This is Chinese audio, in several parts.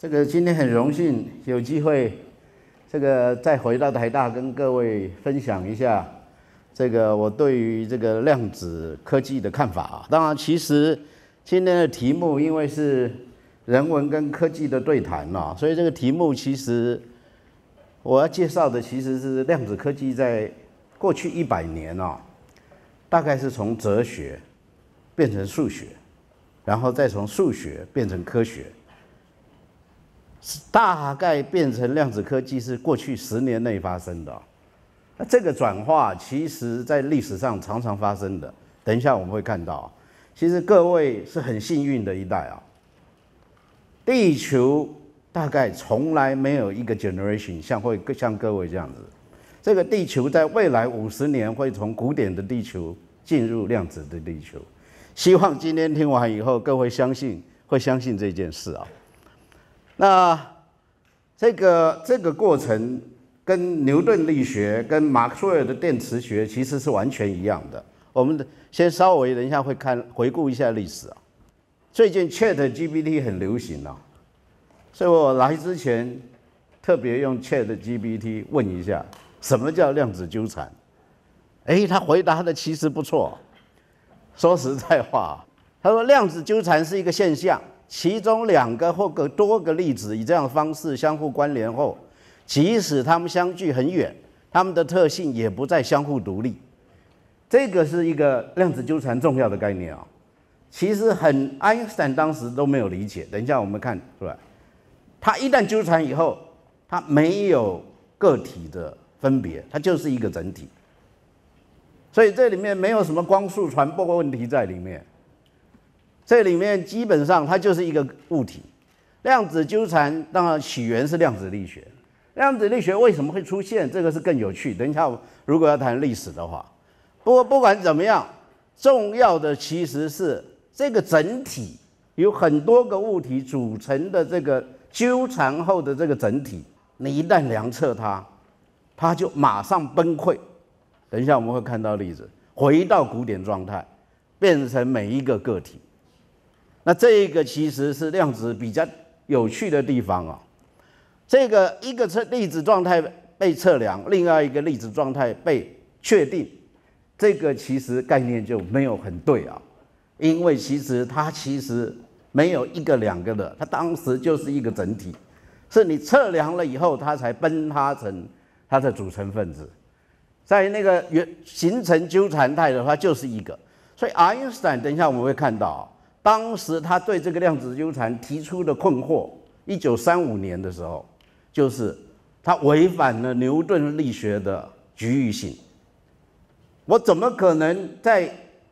今天很荣幸有机会，再回到台大跟各位分享一下我对于量子科技的看法。当然，其实今天的题目因为是人文跟科技的对谈啊，所以这个题目其实我要介绍的其实是量子科技在过去100年啊，大概是从哲学变成数学，然后再从数学变成科学。大概变成量子科技是过去10年内发生的，那这个转化其实在历史上常常发生的。等一下我们会看到，其实各位是很幸运的一代啊。地球大概从来没有一个 generation 像各位这样子，这个地球在未来50年会从古典的地球进入量子的地球。希望今天听完以后，各位会相信这件事啊。那这个过程跟牛顿力学、跟马克斯韦尔的电磁学其实是完全一样的。我们先稍微等一下会回顾一下历史啊。最近 ChatGPT 很流行啊，所以我来之前特别用 ChatGPT 问一下什么叫量子纠缠。他回答的其实不错。说实在话，他说量子纠缠是一个现象。其中2个或多个粒子以这样的方式相互关联后，即使它们相距很远，它们的特性也不再相互独立。这个是一个量子纠缠重要的概念啊。其实爱因斯坦当时都没有理解。等一下我们看出来，它一旦纠缠以后，它没有个体的分别，它就是一个整体。所以这里面没有什么光速传播问题在里面。这里面基本上它就是一个物体。量子纠缠当然起源是量子力学。量子力学为什么会出现？这个是更有趣。等一下如果要谈历史的话，不过不管怎么样，重要的其实是这个整体有很多个物体组成的这个纠缠后的这个整体，你一旦量测它就马上崩溃。等一下我们会看到例子，回到古典状态，变成每一个个体。那这个其实是量子比较有趣的地方啊。这个一个粒子状态被测量，另外一个粒子状态被确定，这个其实概念就没有很对啊。因为它其实没有1个2个的，它当时就是一个整体，是你测量了以后，它才崩塌成它的组成分子。在那个形成纠缠态的话，就是一个。所以爱因斯坦等一下我们会看到，当时他对这个量子纠缠提出的困惑，1935年的时候，就是他违反了牛顿力学的局域性。我怎么可能在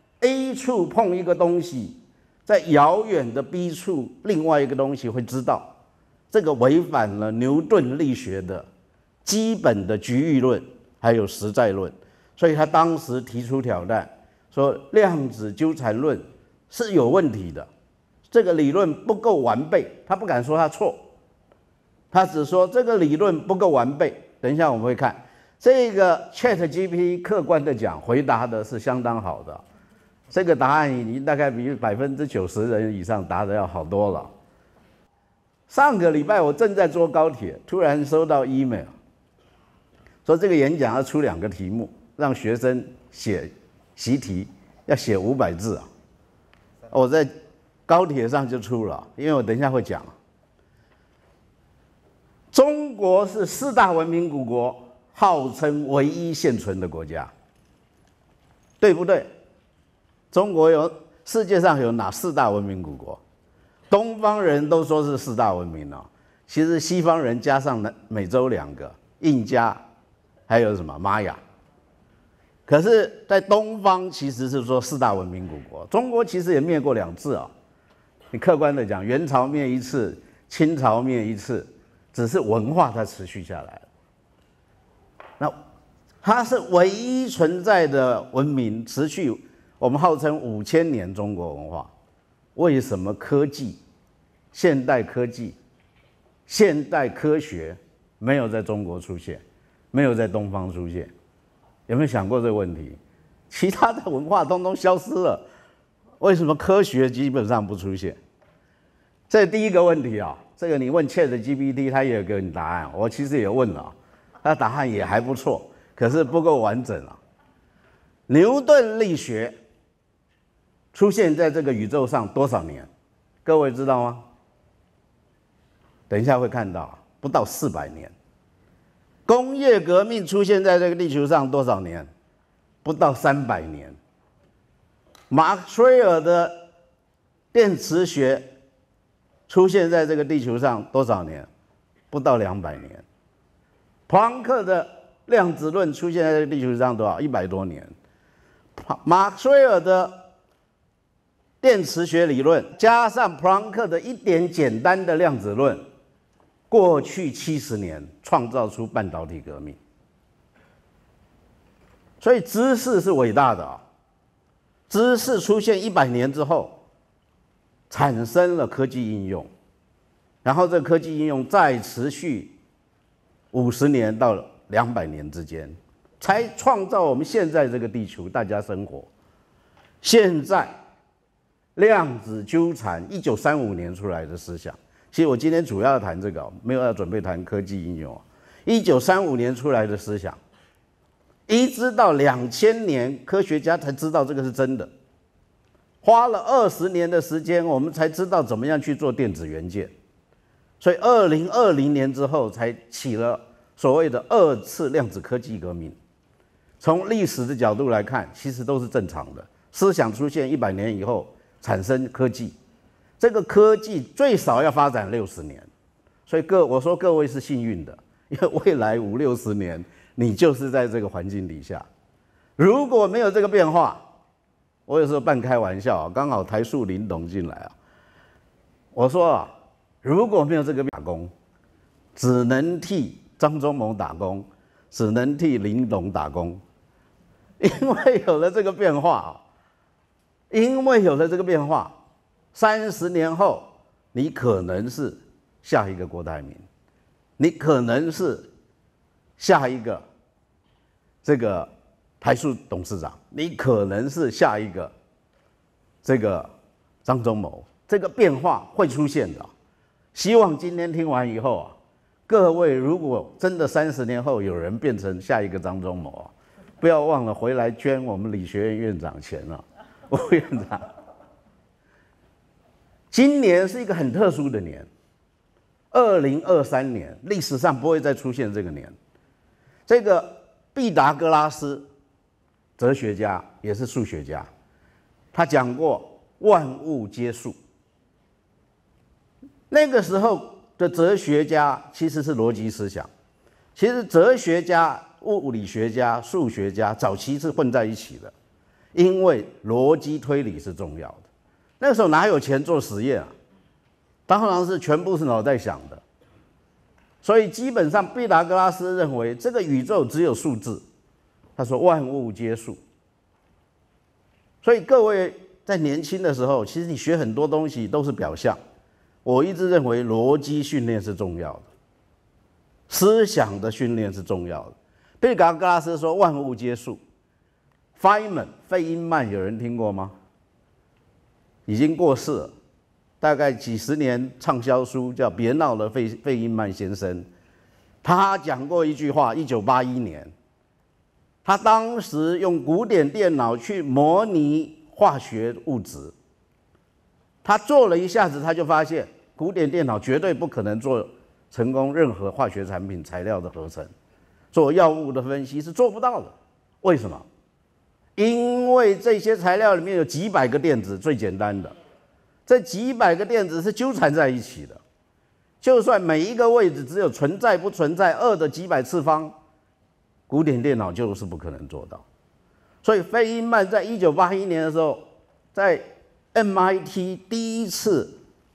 A 处碰一个东西，在遥远的 B 处另外一个东西会知道？这个违反了牛顿力学的基本的局域论还有实在论。所以他当时提出挑战，说量子纠缠论是有问题的，这个理论不够完备。他不敢说他错，他只说这个理论不够完备。等一下我们会看这个 ChatGPT 客观的讲，回答的是相当好的。这个答案已经大概比90%人以上答的要好多了。上个礼拜我正在坐高铁，突然收到 email， 说这个演讲要出2个题目，让学生写习题，要写500字啊。我在高铁上就出了，因为我等一下会讲。中国是4大文明古国，号称唯一现存的国家，对不对？中国世界上有哪4大文明古国？东方人都说是4大文明哦，其实西方人加上美洲2个，印加，还有什么玛雅。可是，在东方其实是说4大文明古国。中国其实也灭过2次啊。你客观的讲，元朝灭1次，清朝灭1次，只是文化它持续下来了。那它是唯一存在的文明，持续我们号称5000年中国文化。为什么科技、现代科技、现代科学没有在中国出现，没有在东方出现？有没有想过这个问题？其他的文化通通消失了，为什么科学基本上不出现？这是第一个问题啊。 这个你问 ChatGPT， 它也有给你答案。我其实也问了，它答案也还不错，可是不够完整啊。牛顿力学出现在这个宇宙上多少年？各位知道吗？等一下会看到，不到400年。工业革命出现在这个地球上多少年？不到300年。马克水尔的电磁学出现在这个地球上多少年？不到200年。普朗克的量子论出现在这个地球上多少？100多年。马克水尔的电磁学理论加上普朗克的一点简单的量子论，过去70年创造出半导体革命。所以知识是伟大的啊！知识出现100年之后，产生了科技应用，然后这个科技应用再持续50年到200年之间，才创造我们现在这个地球大家生活。现在量子纠缠1935年出来的思想，其实我今天主要谈这个，没有要准备谈科技应用。1935年出来的思想，一直到2000年，科学家才知道这个是真的，花了20年的时间，我们才知道怎么样去做电子元件。所以2020年之后，才起了所谓的2次量子科技革命。从历史的角度来看，其实都是正常的。思想出现100年以后，产生科技，这个科技最少要发展60年。所以我说各位是幸运的，因为未来50、60年，你就是在这个环境底下。如果没有这个变化，我有时候半开玩笑，刚好台塑林董进来啊，我说啊，如果没有这个打工，只能替张忠谋打工，只能替林董打工，因为有了这个变化，因为有了这个变化，30年后你可能是下一个郭台铭，你可能是下一个这个台塑董事长，你可能是下一个这个张忠谋，这个变化会出现的。希望今天听完以后啊，各位如果真的30年后有人变成下一个张忠谋啊，不要忘了回来捐我们理学院院长钱了。吴院长，今年是一个很特殊的年，2023年，历史上不会再出现这个年。这个毕达哥拉斯，哲学家也是数学家，他讲过万物皆数。那个时候的哲学家其实是逻辑思想，其实哲学家、物理学家、数学家早期是混在一起的，因为逻辑推理是重要的。那个时候哪有钱做实验啊？当然是全部是脑袋想的。所以基本上毕达哥拉斯认为这个宇宙只有数字，他说万物皆数。所以各位在年轻的时候，其实你学很多东西都是表象。我一直认为逻辑训练是重要的，思想的训练是重要的。毕达哥拉斯说万物皆数。Feynman 费因曼有人听过吗？已经过世了，大概几十年畅销书叫《别闹了，费因曼先生》。他讲过一句话，1981年，他当时用古典电脑去模拟化学物质。他做了一下子，他就发现古典电脑绝对不可能做成功任何化学产品材料的合成，做药物的分析是做不到的。为什么？因为这些材料里面有几百个电子，最简单的，这几百个电子是纠缠在一起的。就算每一个位置只有存在不存在2的几百次方，古典电脑就是不可能做到。所以费因曼在1981年的时候，在MIT 第一次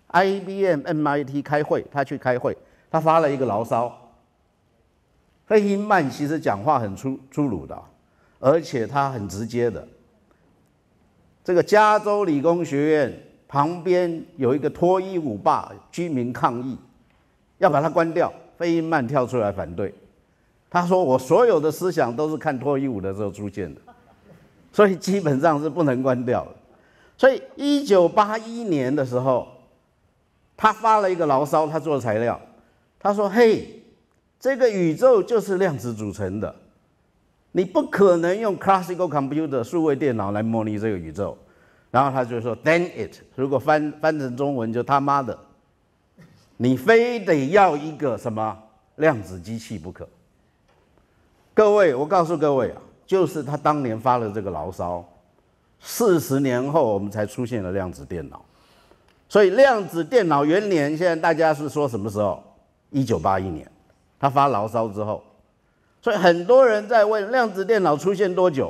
IBM MIT 开会，他去开会，他发了一个牢骚。费因曼其实讲话很粗鲁的，而且他很直接的。这个加州理工学院旁边有一个脱衣舞吧，居民抗议，要把它关掉。费因曼跳出来反对，他说：“我所有的思想都是看脱衣舞的时候出现的，所以基本上是不能关掉的。”所以1981年的时候， 他发了一个牢骚，他做材料，他说：“嘿，这个宇宙就是量子组成的，你不可能用 classical computer 数位电脑来模拟这个宇宙。”然后他就说 ：“Damn it！ 如果翻成中文就他妈的，你非得要一个什么量子机器不可。”各位，我告诉各位啊，就是他当年发了这个牢骚，40年后我们才出现了量子电脑。所以量子电脑元年，现在大家是说什么时候？1981年，他发牢骚之后。所以很多人在问量子电脑出现多久？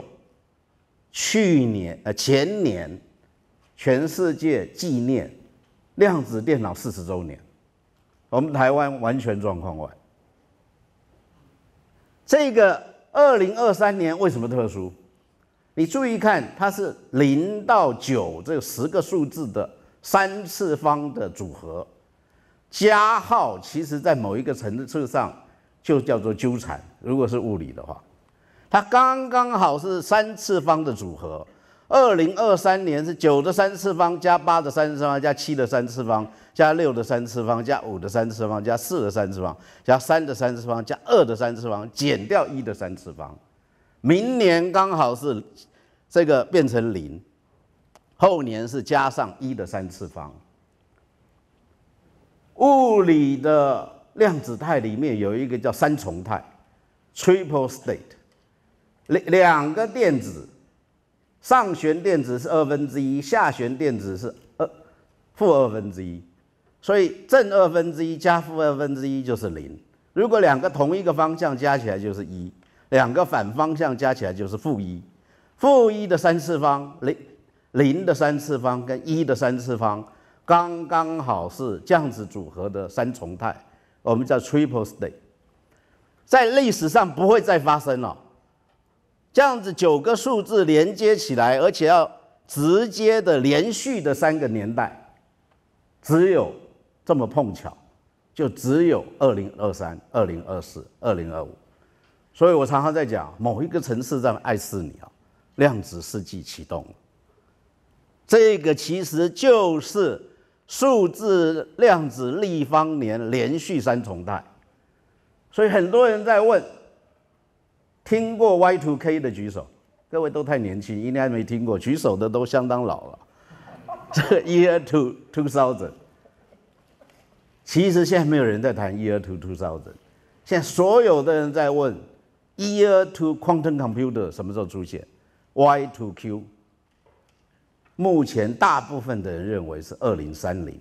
前年，全世界纪念量子电脑40周年，我们台湾完全状况外。这个2023年为什么特殊？你注意看，它是0到9这10个数字的3次方的组合，加号其实在某一个层次上就叫做纠缠。如果是物理的话，它刚刚好是3次方的组合。2023年是9的3次方加8的3次方加7的3次方加6的3次方加5的3次方加4的3次方加3的3次方加2的3次方减掉1的3次方。明年刚好是这个变成0，后年是加上1的3次方。物理的量子态里面有一个叫3重态 （triple state）， 两个电子。上旋电子是1/2，下旋电子是-1/2，所以正1/2加负1/2就是0。如果两个同一个方向加起来就是1，两个反方向加起来就是-1。-1的3次方，0的3次方跟1的3次方，刚刚好是这样子组合的3重态，我们叫 triple state， 在历史上不会再发生了。这样子9个数字连接起来，而且要直接的连续的3个年代，只有这么碰巧，就只有2023、2024、2025。所以我常常在讲，某一个城市在爱死你啊，量子世纪启动了。这个其实就是数字量子立方年连续3重态。所以很多人在问。听过 Y2K 的举手，各位都太年轻，应该没听过，举手的都相当老了。这个 Year 2000，其实现在没有人在谈 Year 2000，现在所有的人在问 Year 2 Quantum Computer 什么时候出现 ？Y2Q， 目前大部分的人认为是2030年。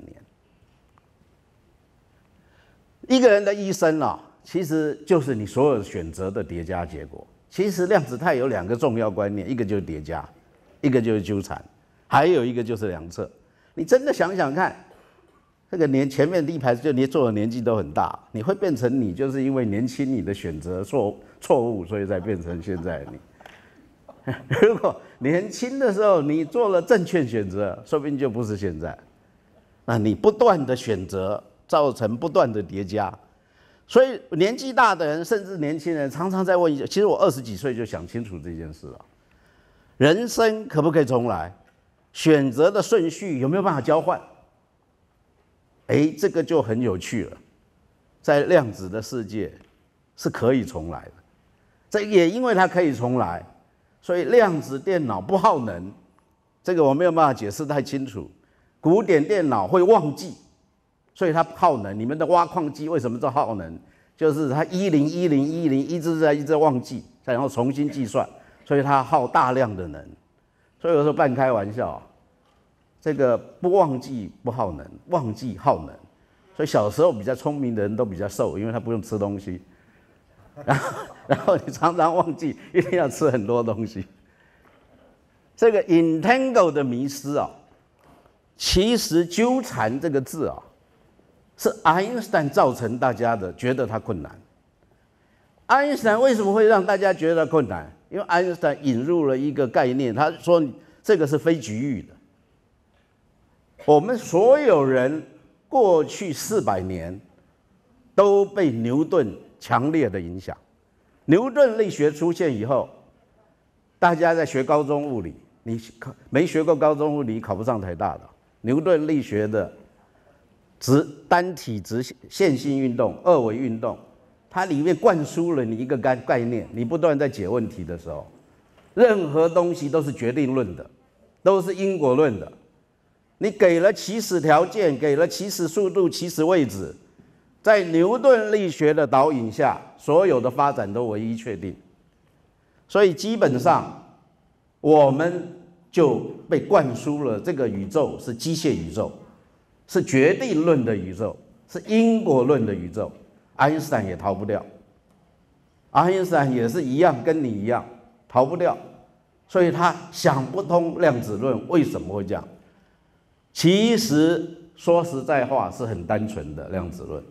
一个人的一生啊。其实就是你所有选择的叠加结果。其实量子态有2个重要观念，一个就是叠加，一个就是纠缠，还有一个就是量测。你真的想想看，这个前面第一排就你坐的年纪都很大，你会变成你，就是因为年轻你的选择错误，所以才变成现在的你。如果年轻的时候你做了正确选择，说不定就不是现在。那你不断的选择，造成不断的叠加。所以年纪大的人，甚至年轻人，常常在问：其实我20几岁就想清楚这件事了，人生可不可以重来？选择的顺序有没有办法交换？这个就很有趣了。在量子的世界是可以重来的，这也因为它可以重来，所以量子电脑不耗能。这个我没有办法解释太清楚。古典电脑会忘记。所以它耗能，你们的挖矿机为什么这耗能？就是它101010一直忘记，然后重新计算，所以它耗大量的能。所以有时候半开玩笑，这个不忘记不耗能，忘记耗能。所以小时候比较聪明的人都比较瘦，因为他不用吃东西。然后你常常忘记一定要吃很多东西。这个 entangle 的迷失啊，其实纠缠这个字啊。是爱因斯坦造成大家的觉得它困难。爱因斯坦为什么会让大家觉得困难？因为爱因斯坦引入了一个概念，他说这个是非局域的。我们所有人过去400年都被牛顿强烈的影响。牛顿力学出现以后，大家在学高中物理，你没学过高中物理，考不上台大的。牛顿力学的单体直线性运动、二维运动，它里面灌输了你一个概念，你不断在解问题的时候，任何东西都是决定论的，都是因果论的。你给了起始条件，给了起始速度、起始位置，在牛顿力学的导引下，所有的发展都唯一确定。所以基本上，我们就被灌输了这个宇宙是机械宇宙，是决定论的宇宙，是因果论的宇宙。爱因斯坦也逃不掉，爱因斯坦也是一样，跟你一样逃不掉。所以他想不通量子论为什么会这样。其实说实在话是很单纯的量子论。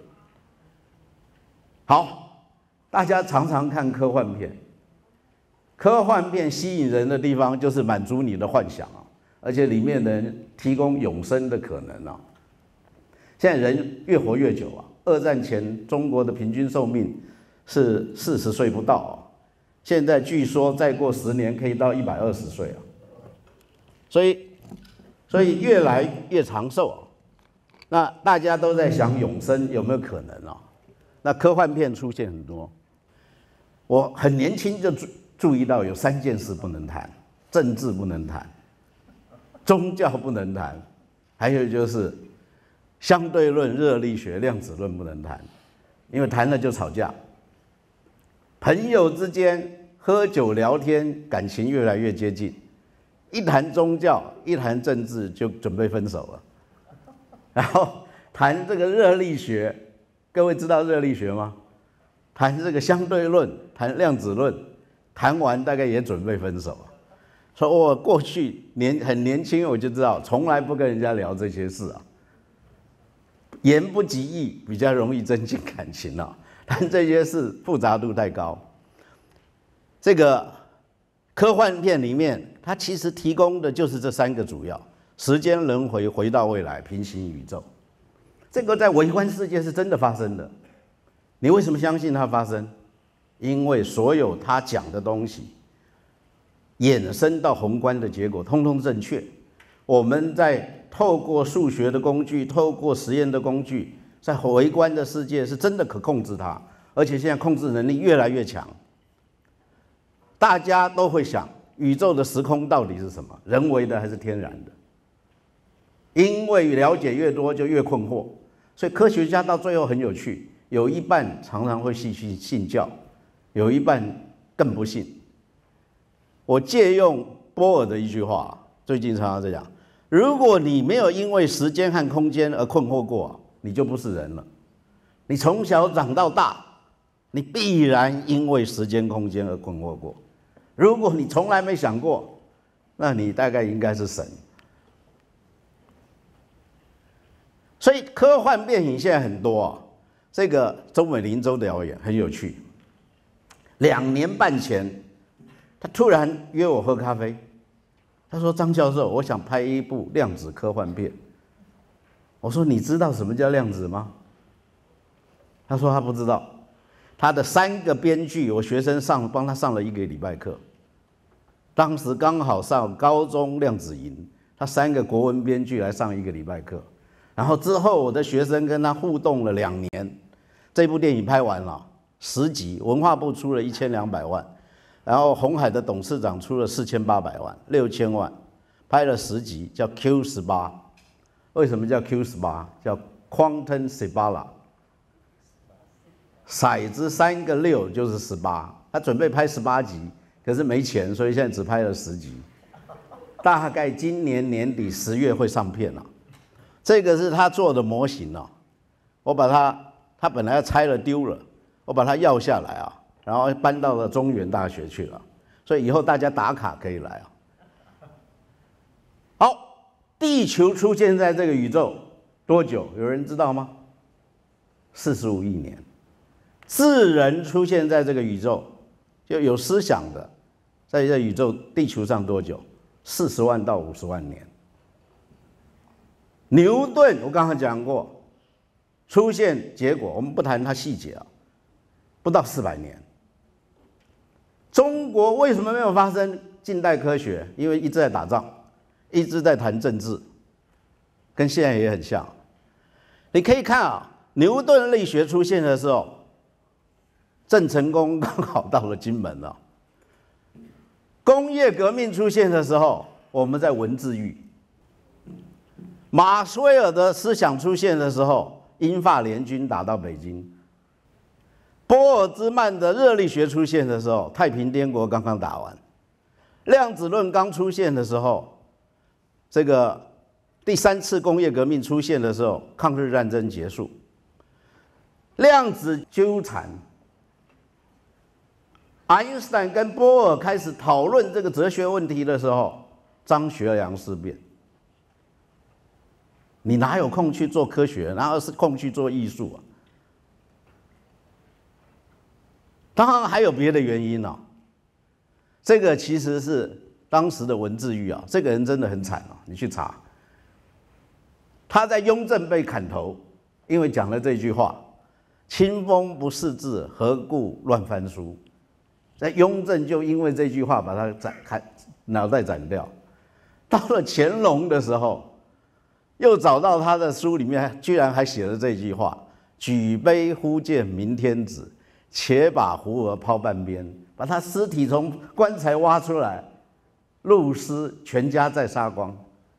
好，大家常常看科幻片，科幻片吸引人的地方就是满足你的幻想啊，而且里面能提供永生的可能啊。现在人越活越久啊，二战前中国的平均寿命是40岁不到啊，现在据说再过10年可以到120岁啊，所以越来越长寿啊。那大家都在想永生有没有可能啊？那科幻片出现很多，我很年轻就注意到有3件事不能谈：政治不能谈，宗教不能谈，还有就是相对论、热力学、量子论不能谈，因为谈了就吵架。朋友之间喝酒聊天，感情越来越接近，一谈宗教、一谈政治就准备分手了。然后谈这个热力学，各位知道热力学吗？谈这个相对论，谈量子论，谈完大概也准备分手了。说我过去很年轻，我就知道从来不跟人家聊这些事啊。言不及义比较容易增进感情啊，但这些事复杂度太高。这个科幻片里面，它其实提供的就是这3个主要：时间轮回、回到未来、平行宇宙。这个在微观世界是真的发生的。你为什么相信它发生？因为所有他讲的东西衍生到宏观的结果，通通正确。我们在透过数学的工具，透过实验的工具，在微观的世界是真的可控制它，而且现在控制能力越来越强。大家都会想，宇宙的时空到底是什么？人为的还是天然的？因为了解越多，就越困惑。所以科学家到最后很有趣，有一半常常会继续信教，有一半更不信。我借用波尔的一句话，最近常常在讲：如果你没有因为时间和空间而困惑过，你就不是人了。你从小长到大，你必然因为时间空间而困惑过。如果你从来没想过，那你大概应该是神。所以科幻电影现在很多啊。这个周美玲周导演很有趣，2年半前，他突然约我喝咖啡，他说：“张教授，我想拍一部量子科幻片。”我说：“你知道什么叫量子吗？”他说他不知道。他的3个编剧，我学生帮他上了1个礼拜课，当时刚好上高中量子营，他3个国文编剧来上1个礼拜课，然后之后我的学生跟他互动了2年，这部电影拍完了10集，文化部出了1200万，然后鸿海的董事长出了4800万，6000万，拍了10集，叫 Q18。为什么叫 Q18？ 叫 Quantum Sibala。骰子3个6就是18，他准备拍18集，可是没钱，所以现在只拍了10集。大概今年年底10月会上片了。这个是他做的模型哦，我把他本来要拆了丢了，我把它要下来啊，然后搬到了中原大学去了，所以以后大家打卡可以来啊。好，地球出现在这个宇宙多久？有人知道吗？45亿年。智人出现在这个宇宙，就有思想的，在这宇宙地球上多久？40万到50万年。牛顿我刚才讲过，出现结果我们不谈它细节啊，不到400年。中国为什么没有发生近代科学？因为一直在打仗，一直在谈政治，跟现在也很像。 你可以看啊，牛顿力学出现的时候，郑成功刚好到了金门了。工业革命出现的时候，我们在文字狱；马歇尔的思想出现的时候，英法联军打到北京；波尔兹曼的热力学出现的时候，太平天国刚刚打完；量子论刚出现的时候，这个第3次工业革命出现的时候，抗日战争结束；量子纠缠。爱因斯坦跟波尔开始讨论这个哲学问题的时候，张学良事变。你哪有空去做科学，哪有空去做艺术啊？当然还有别的原因哦。这个其实是当时的文字狱啊，这个人真的很惨啊，你去查。他在雍正被砍头，因为讲了这句话：“清风不识字，何故乱翻书？”在雍正就因为这句话把他脑袋斩掉。到了乾隆的时候，又找到他的书里面，居然还写了这句话：“举杯忽见明天子，且把胡儿抛半边。”把他尸体从棺材挖出来，露尸，全家在杀光。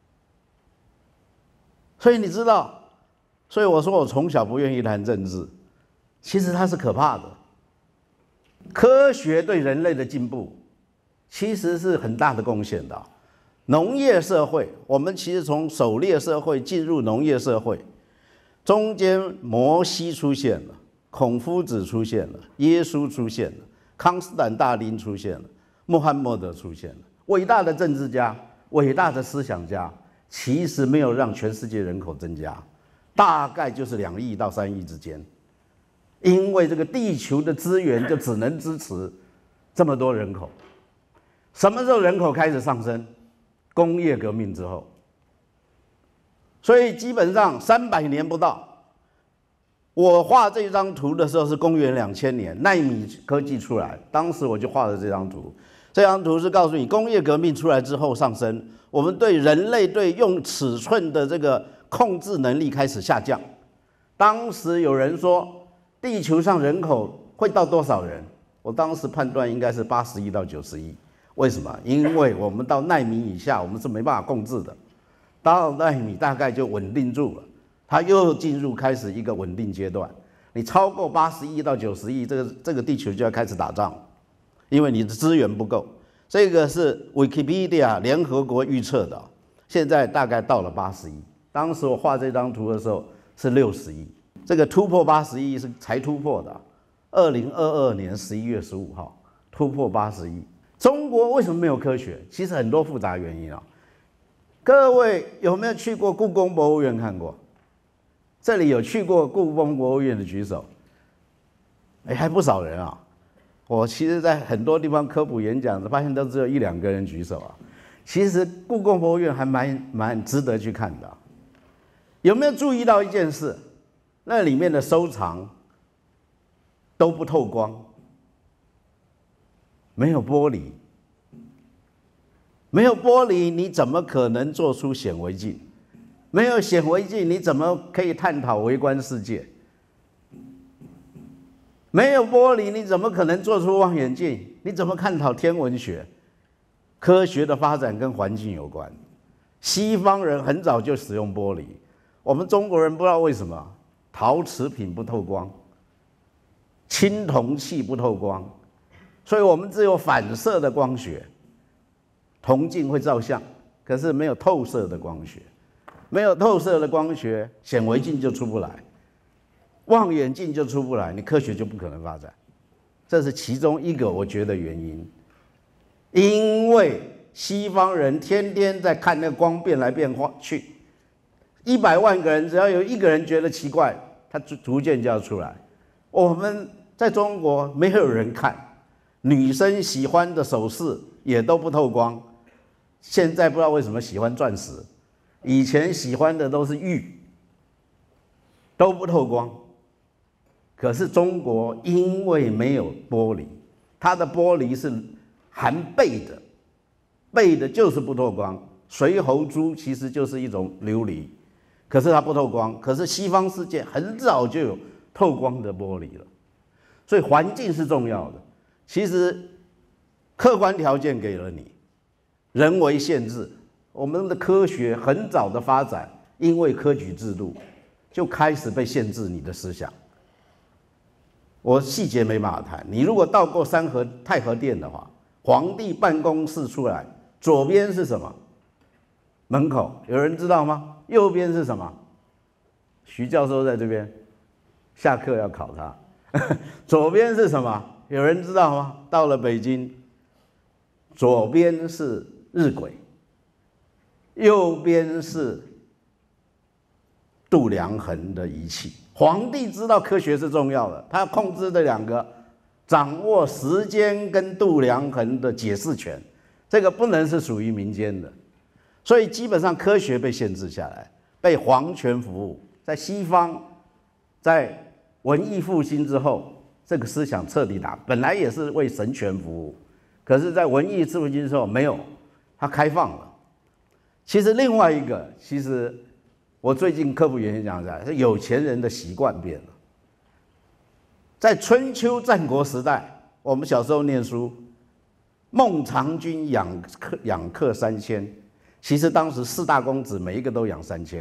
所以你知道，所以我说我从小不愿意谈政治，其实它是可怕的。科学对人类的进步其实是很大的贡献的。农业社会，我们其实从狩猎社会进入农业社会，中间摩西出现了，孔夫子出现了，耶稣出现了，康斯坦大丁出现了，穆罕默德出现了，伟大的政治家、伟大的思想家，其实没有让全世界人口增加，大概就是2亿到3亿之间。因为这个地球的资源就只能支持这么多人口。什么时候人口开始上升？工业革命之后。所以基本上300年不到。我画这张图的时候是公元2000年，奈米科技出来，当时我就画了这张图。这张图是告诉你，工业革命出来之后上升，我们对人类对用尺寸的这个控制能力开始下降。当时有人说，地球上人口会到多少人？我当时判断应该是80亿到90亿。为什么？因为我们到奈米以下，我们是没办法控制的。到奈米大概就稳定住了，它又进入开始一个稳定阶段。你超过80亿到90亿，这个地球就要开始打仗，因为你的资源不够。这个是 Wikipedia 联合国预测的，现在大概到了80亿。当时我画这张图的时候是60亿。这个突破80亿是才突破的，2022年11月15号突破80亿。中国为什么没有科学？其实很多复杂原因啊。各位有没有去过故宫博物院看过？这里有去过故宫博物院的举手，还不少人啊。我其实在很多地方科普演讲，发现都只有1、2个人举手啊。其实故宫博物院还蛮值得去看的。有没有注意到一件事？那里面的收藏都不透光，没有玻璃，没有玻璃，你怎么可能做出显微镜？没有显微镜，你怎么可以探讨微观世界？没有玻璃，你怎么可能做出望远镜？你怎么探讨天文学？科学的发展跟环境有关。西方人很早就使用玻璃，我们中国人不知道为什么。陶瓷品不透光，青铜器不透光，所以我们只有反射的光学。铜镜会照相，可是没有透射的光学，没有透射的光学，显微镜就出不来，望远镜就出不来，你科学就不可能发展。这是其中一个我觉得原因，因为西方人天天在看那个光变来变去，100万个人只要有1个人觉得奇怪，它逐渐就要出来。我们在中国没有人看，女生喜欢的首饰也都不透光。现在不知道为什么喜欢钻石，以前喜欢的都是玉，都不透光。可是中国因为没有玻璃，它的玻璃是含钡的，钡的就是不透光。水猴珠其实就是一种琉璃。 可是它不透光。可是西方世界很早就有透光的玻璃了，所以环境是重要的。其实客观条件给了你，人为限制。我们的科学很早的发展，因为科举制度就开始被限制你的思想。我细节没办法谈。你如果到过太和殿的话，皇帝办公室出来，左边是什么？门口，有人知道吗？右边是什么？徐教授在这边，下课要考他。左边是什么？有人知道吗？到了北京，左边是日晷，右边是度量衡的仪器。皇帝知道科学是重要的，他要控制这两个，掌握时间跟度量衡的解释权，这个不能是属于民间的。所以基本上科学被限制下来，被皇权服务。在西方，在文艺复兴之后，这个思想彻底本来也是为神权服务，可是在文艺复兴之后没有，它开放了。其实另外一个，其实我最近科普演讲讲，是有钱人的习惯变了。在春秋战国时代，我们小时候念书，孟尝君养客3000，其实当时4大公子每一个都养3000。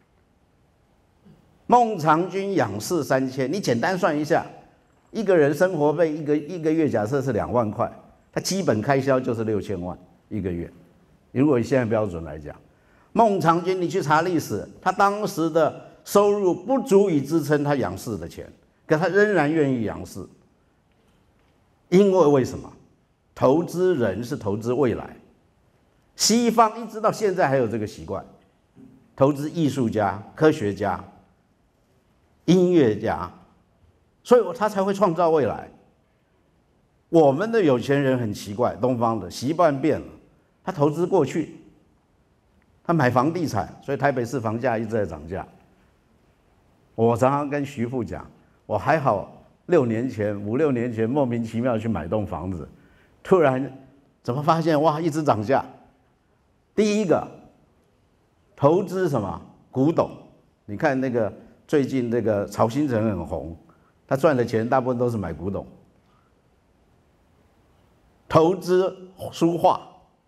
孟尝君养士3000，你简单算一下，一个人生活费一个月假设是2万块，他基本开销就是6000万一个月。如果以现在标准来讲，孟尝君你去查历史，他当时的收入不足以支撑他养士的钱，可他仍然愿意养士。因为什么？投资人是投资未来。西方一直到现在还有这个习惯，投资艺术家、科学家、音乐家，所以他才会创造未来。我们的有钱人很奇怪，东方的习惯变了，他投资过去，他买房地产，所以台北市房价一直在涨价。我常常跟徐副讲，我还好5、6年前莫名其妙去买栋房子，突然怎么发现哇一直涨价。第一个，投资什么古董？你看那个最近那个曹兴诚很红，他赚的钱大部分都是买古董。投资书画，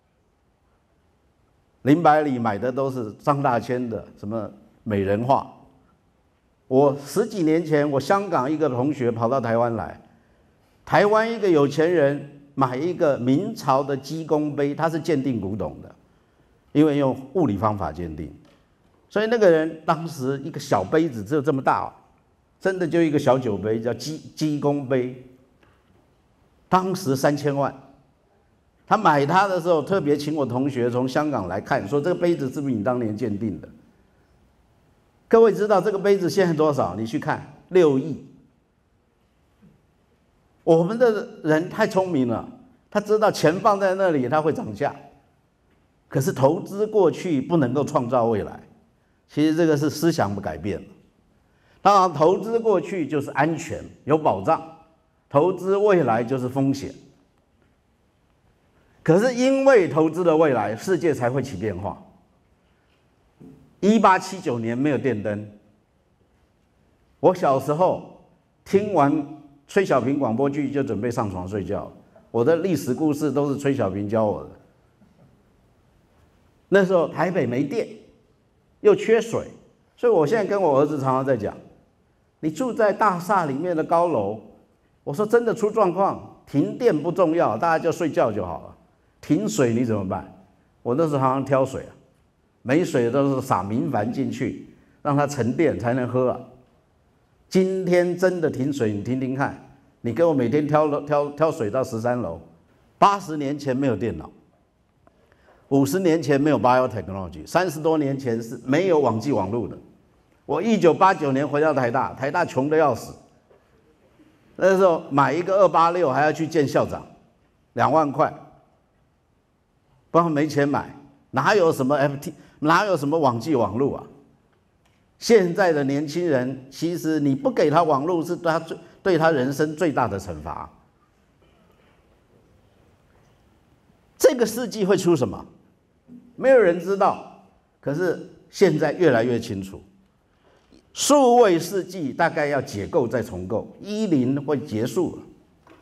林百里买的都是张大千的什么美人画。我10几年前，我香港一个同学跑到台湾来，台湾一个有钱人买一个明朝的鸡公杯，他是鉴定古董的，因为用物理方法鉴定，所以那个人当时一个小杯子只有这么大，真的就一个小酒杯，叫鸡公杯，当时3000万。他买它的时候特别请我同学从香港来看，说这个杯子是不是你当年鉴定的？各位知道这个杯子现在多少？你去看6亿。我们的人太聪明了，他知道钱放在那里它会涨价，可是投资过去不能够创造未来。其实这个是思想改变了。当然，投资过去就是安全有保障，投资未来就是风险。可是因为投资的未来，世界才会起变化。1879年没有电灯，我小时候听完崔小平广播剧就准备上床睡觉。我的历史故事都是崔小平教我的。那时候台北没电，又缺水，所以我现在跟我儿子常常在讲，你住在大厦里面的高楼，我说真的出状况，停电不重要，大家就睡觉就好了。停水你怎么办？我那时候常常挑水啊，没水都是撒明矾进去，让它沉淀才能喝啊。今天真的停水，你听听看，你给我每天挑水到13楼。80年前没有电脑，50年前没有 biotechnology， 30多年前是没有网际网路的。我1989年回到台大，台大穷得要死，那时候买一个286还要去见校长，2万块。不然没钱买，哪有什么 FT， 哪有什么网际网路啊？现在的年轻人，其实你不给他网路，是对他人生最大的惩罚。这个世纪会出什么？没有人知道。可是现在越来越清楚。数位世纪大概要解构再重构，10会结束了。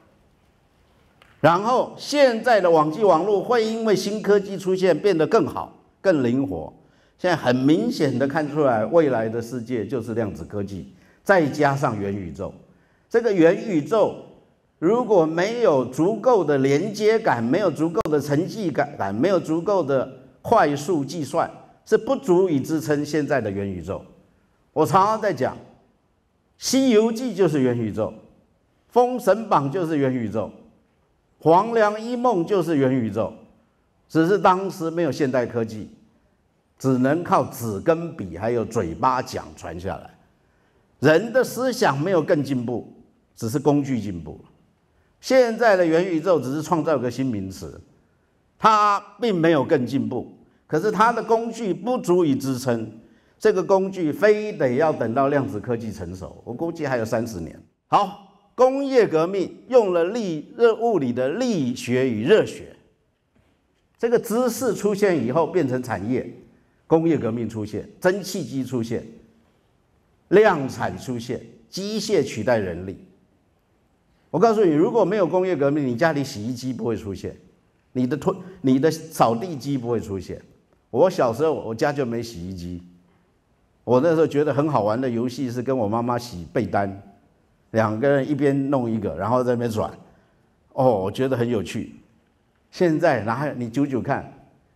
然后现在的网际网络会因为新科技出现变得更好、更灵活。现在很明显的看出来，未来的世界就是量子科技，再加上元宇宙。这个元宇宙如果没有足够的连接感，没有足够的层级感，没有足够的快速计算，是不足以支撑现在的元宇宙。我常常在讲，《西游记》就是元宇宙，《封神榜》就是元宇宙，《黄粱一梦》就是元宇宙，只是当时没有现代科技，只能靠纸跟笔还有嘴巴讲传下来。人的思想没有更进步，只是工具进步了。现在的元宇宙只是创造一个新名词，它并没有更进步，可是它的工具不足以支撑。这个工具非得要等到量子科技成熟，我估计还有30年。好，工业革命用了物理的力学与热学，这个知识出现以后变成产业，工业革命出现，蒸汽机出现，量产出现，机械取代人力。我告诉你，如果没有工业革命，你家里洗衣机不会出现，你的扫地机不会出现。我小时候我家就没洗衣机。我那时候觉得很好玩的游戏是跟我妈妈洗被单，2个人一边弄一个，然后在那边转，我觉得很有趣。现在你9看，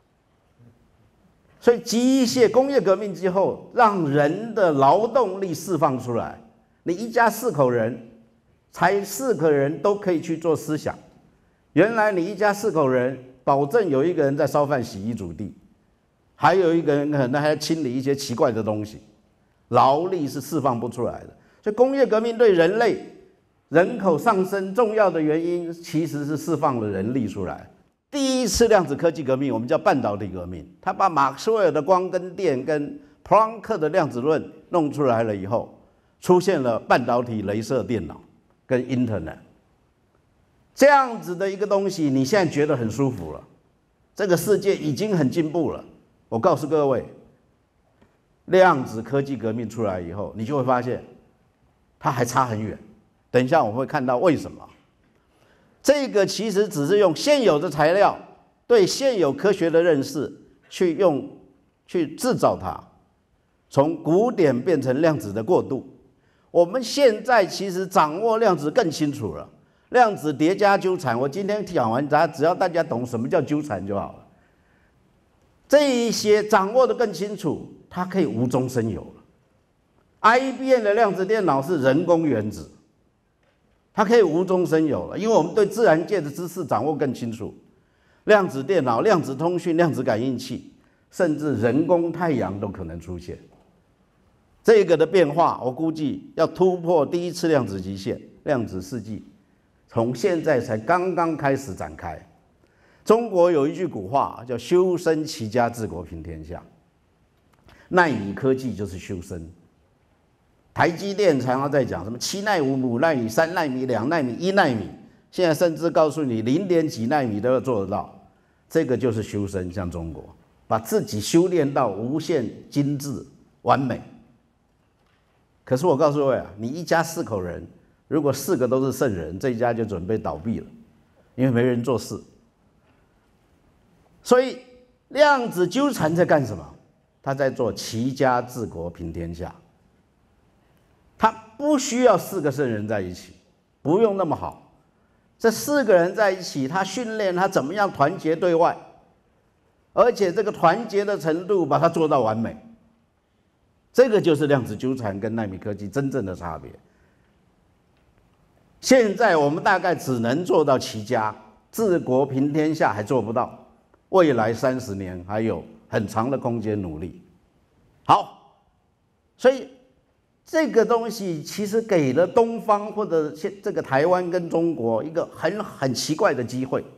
所以机械工业革命之后，让人的劳动力释放出来。你一家4口人，才4个人都可以去做思想。原来你一家4口人，保证有1个人在烧饭、洗衣、煮地。还有1个人可能还要清理一些奇怪的东西，劳力是释放不出来的。所以工业革命对人类人口上升重要的原因，其实是释放了人力出来。第一次量子科技革命，我们叫半导体革命，他把马克斯韦尔的光跟电跟普朗克的量子论弄出来了以后，出现了半导体、雷射电脑跟 Internet 这样子的一个东西，你现在觉得很舒服了，这个世界已经很进步了。我告诉各位，量子科技革命出来以后，你就会发现它还差很远。等一下我们会看到为什么。这个其实只是用现有的材料，对现有科学的认识去制造它，从古典变成量子的过渡。我们现在其实掌握量子更清楚了，量子叠加纠缠。我今天讲完，只要大家懂什么叫纠缠就好了。这一些掌握的更清楚，它可以无中生有了。IBM 的量子电脑是人工原子，它可以无中生有了，因为我们对自然界的知识掌握更清楚。量子电脑、量子通讯、量子感应器，甚至人工太阳都可能出现。这个的变化，我估计要突破第一次量子极限，量子世纪，从现在才刚刚开始展开。中国有一句古话叫"修身齐家治国平天下"，奈米科技就是修身。台积电常常在讲什么7奈米、5奈米、3奈米、2奈米、1奈米，现在甚至告诉你0点几奈米都要做得到，这个就是修身。像中国，把自己修炼到无限精致完美。可是我告诉各位啊，你一家4口人，如果4个都是圣人，这一家就准备倒闭了，因为没人做事。所以量子纠缠在干什么？他在做齐家治国平天下。他不需要4个圣人在一起，不用那么好。这4个人在一起，他训练他怎么样团结对外，而且这个团结的程度把它做到完美。这个就是量子纠缠跟奈米科技真正的差别。现在我们大概只能做到齐家治国平天下，还做不到。未来30年还有很长的空间努力。好，所以这个东西其实给了东方或者这个台湾跟中国一个很奇怪的机会。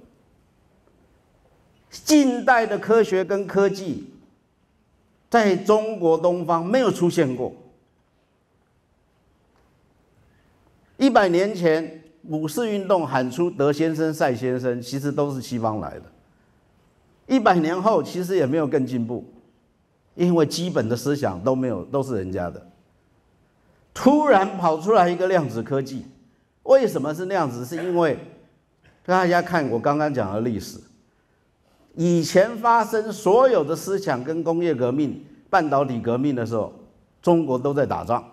近代的科学跟科技在中国东方没有出现过。100年前五四运动喊出德先生、赛先生，其实都是西方来的。100年后其实也没有更进步。 因为基本的思想都没有，都是人家的。突然跑出来一个量子科技，为什么是那样子？是因为大家看我刚刚讲的历史，以前发生所有的思想跟工业革命、半导体革命的时候，中国都在打仗。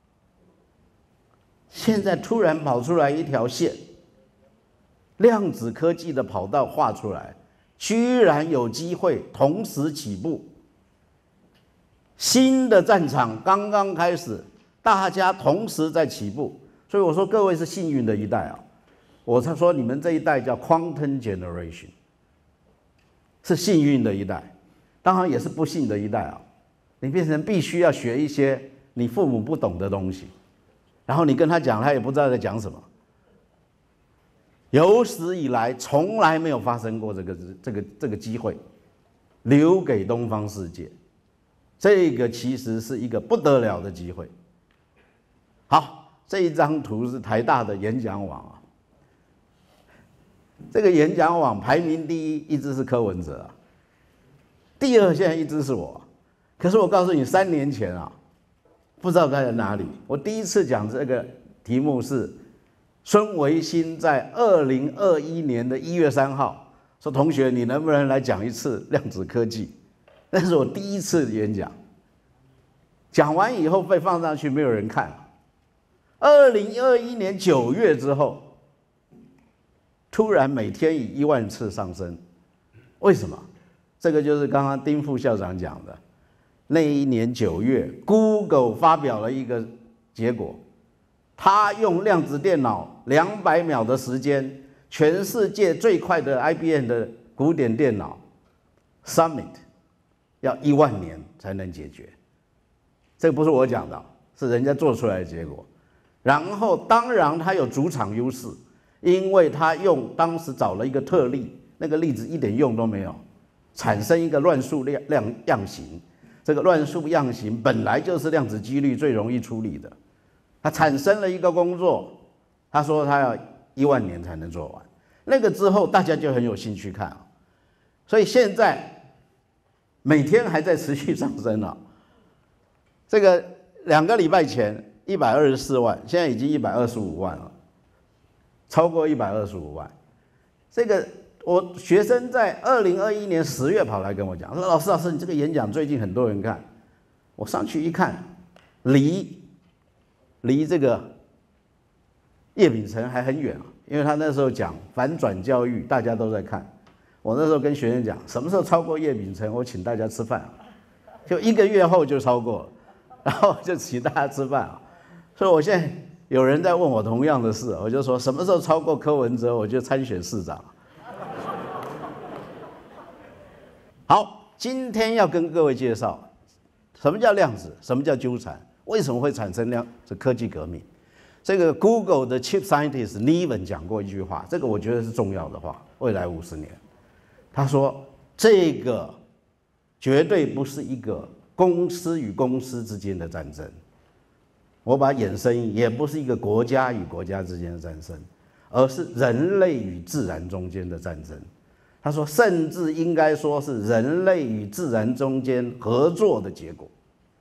现在突然跑出来一条线，量子科技的跑道画出来，居然有机会同时起步。新的战场刚刚开始，大家同时在起步，所以我说各位是幸运的一代啊！我才说你们这一代叫 Quantum Generation， 是幸运的一代，当然也是不幸的一代啊！你变成必须要学一些你父母不懂的东西，然后你跟他讲，他也不知道在讲什么。有史以来从来没有发生过这个机会，留给东方世界，这个其实是一个不得了的机会。好，这一张图是台大的演讲网啊，这个演讲网排名第一一直是柯文哲啊，第二现在一直是我，可是我告诉你，3年前啊，不知道在哪里，我第一次讲这个题目是孙维新在2021年的1月3号说：“同学，你能不能来讲一次量子科技？”那是我第一次演讲，讲完以后被放上去，没有人看。2021年9月之后，突然每天以1万次上升，为什么？这个就是刚刚丁副校长讲的，那一年9月 ，Google 发表了一个结果。他用量子电脑200秒的时间，全世界最快的 IBM 的古典电脑 Summit 要1万年才能解决。这个不是我讲的，是人家做出来的结果。然后当然它有主场优势，因为它当时找了一个特例，那个例子一点用都没有，产生一个乱数样型。这个乱数样型本来就是量子几率最容易处理的。他产生了一个工作，他说他要1万年才能做完。那个之后，大家就很有兴趣看啊，所以现在每天还在持续上升了。这个2个礼拜前124万，现在已经125万了，超过125万。这个我学生在2021年10月跑来跟我讲，说老师，你这个演讲最近很多人看。我上去一看，离这个叶丙成还很远啊，因为他那时候讲反转教育，大家都在看。我那时候跟学生讲，什么时候超过叶丙成，我请大家吃饭啊，就1个月后就超过了，然后就请大家吃饭啊。所以我现在有人在问我同样的事，我就说什么时候超过柯文哲，我就参选市长。好，今天要跟各位介绍什么叫量子，什么叫纠缠。为什么会产生量子科技革命？这个 Google 的 Chief Scientist Neven 讲过一句话，这个我觉得是重要的话。未来50年，他说这个绝对不是一个公司与公司之间的战争，我把它衍生，也不是一个国家与国家之间的战争，而是人类与自然中间的战争。他说，甚至应该说是人类与自然中间合作的结果。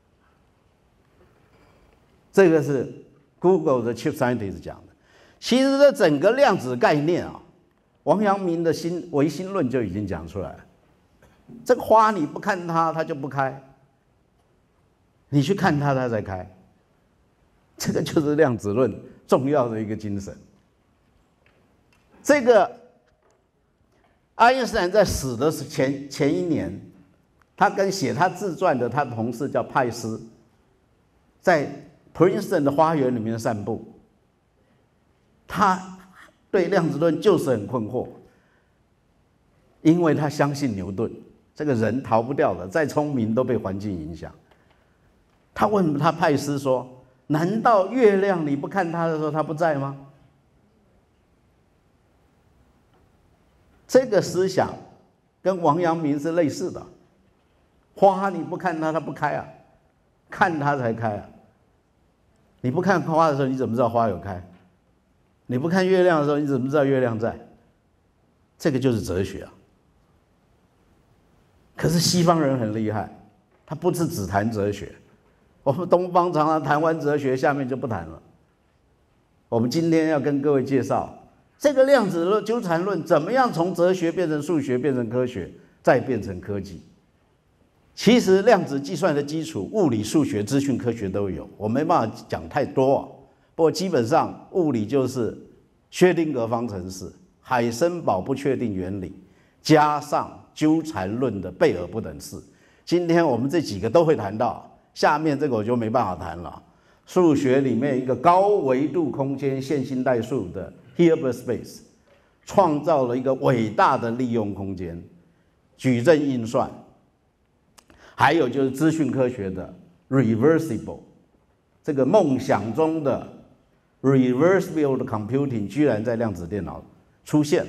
这个是 Google 的 Chief Scientist 讲的。其实这整个量子概念啊，王阳明的唯心论就已经讲出来了。这个花你不看它，它就不开；你去看它，它才开。这个就是量子论重要的一个精神。这个爱因斯坦在死的前1年，他跟写他自传的他的同事叫派斯，在Princeton 的花园里面散步，他对量子论就是很困惑，因为他相信牛顿，这个人逃不掉的，再聪明都被环境影响。他问他派斯说：“难道月亮你不看它的时候，它不在吗？”这个思想跟王阳明是类似的。花你不看它，它不开啊，看它才开啊。你不看花的时候，你怎么知道花有开？你不看月亮的时候，你怎么知道月亮在？这个就是哲学啊。可是西方人很厉害， 它不是只谈哲学。我们东方常常谈完哲学，下面就不谈了。我们今天要跟各位介绍这个量子论纠缠论怎么样从哲学变成数学，变成科学，再变成科技。其实量子计算的基础，物理、数学、资讯科学都有，我没办法讲太多。不过基本上物理就是薛定谔方程式、海森堡不确定原理，加上纠缠论的贝尔不等式。今天我们这几个都会谈到，下面这个我就没办法谈了。数学里面一个高维度空间线性代数的 Hilbert space， 创造了一个伟大的利用空间，矩阵运算。还有就是资讯科学的 reversible， 这个梦想中的 reversible computing 居然在量子电脑出现了。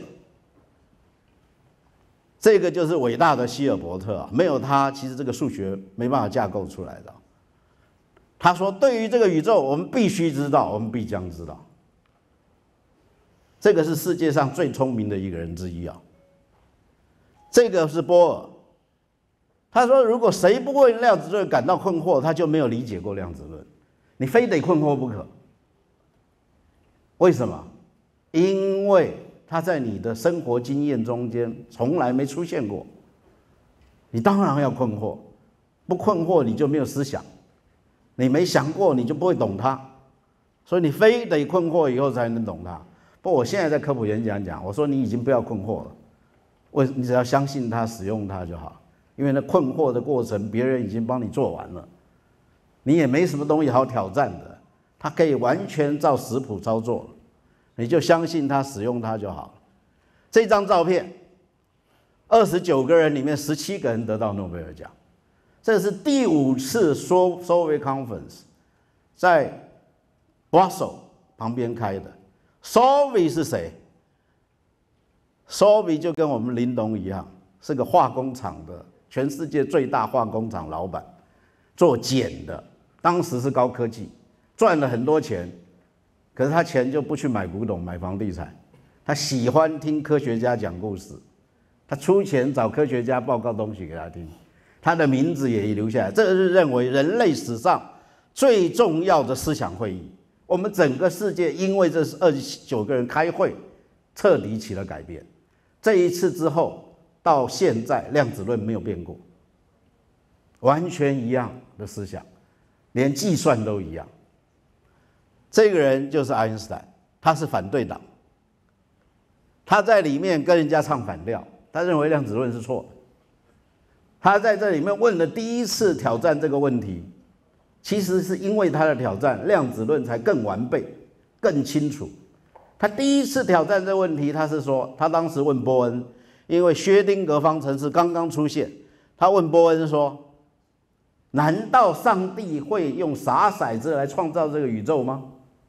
这个就是伟大的希尔伯特啊，没有他，其实这个数学没办法架构出来的。他说，对于这个宇宙，我们必须知道，我们必将知道。这个是世界上最聪明的一个人之一啊。这个是波尔。他说：“如果谁不为量子论感到困惑，他就没有理解过量子论。你非得困惑不可。为什么？因为他在你的生活经验中间从来没出现过。你当然要困惑，不困惑你就没有思想，你没想过你就不会懂它。所以你非得困惑以后才能懂它。不过我现在在科普演讲，我说你已经不要困惑了，你只要相信它，使用它就好。”因为那困惑的过程，别人已经帮你做完了，你也没什么东西好挑战的，他可以完全照食谱操作，你就相信他，使用它就好了。这张照片，29个人里面17个人得到诺贝尔奖，这是第5次Soviet Conference 在 Brussels 旁边开的。Soviet 是谁 ？Soviet 就跟我们林董一样，是个化工厂的。全世界最大化工厂老板，做碱的，当时是高科技，赚了很多钱，可是他钱就不去买古董、买房地产，他喜欢听科学家讲故事，他出钱找科学家报告东西给他听，他的名字也留下来。这是认为人类史上最重要的思想会议。我们整个世界因为这29个人开会，彻底起了改变。这一次之后。到现在，量子论没有变过，完全一样的思想，连计算都一样。这个人就是爱因斯坦，他是反对党，他在里面跟人家唱反调，他认为量子论是错的。他在这里面问了第一次挑战这个问题，其实是因为他的挑战，量子论才更完备、更清楚。他第一次挑战这个问题，他是说，他当时问波恩。因为薛定谔方程式刚刚出现，他问波恩说：“难道上帝会用撒骰子来创造这个宇宙吗？”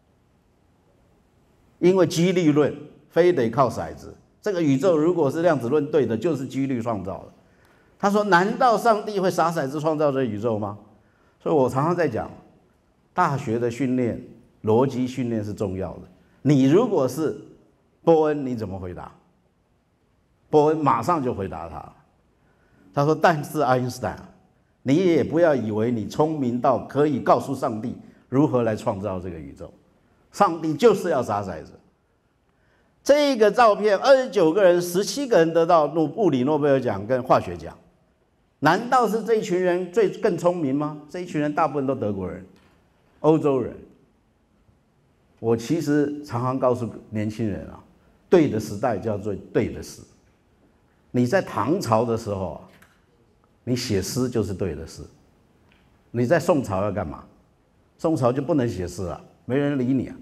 因为几率论非得靠骰子，这个宇宙如果是量子论对的，就是几率创造的。他说：“难道上帝会撒骰子创造这个宇宙吗？”所以我常常在讲，大学的训练、逻辑训练是重要的。你如果是波恩，你怎么回答？波恩马上就回答他说：“但是爱因斯坦，你也不要以为你聪明到可以告诉上帝如何来创造这个宇宙，上帝就是要撒骰子。”这个照片29个人，17个人得到物理诺贝尔奖跟化学奖，难道是这一群人更聪明吗？这一群人大部分都德国人、欧洲人。我其实常常告诉年轻人啊，对的时代叫做对的事。你在唐朝的时候，你写诗就是对的诗。你在宋朝要干嘛？宋朝就不能写诗啊，没人理你啊。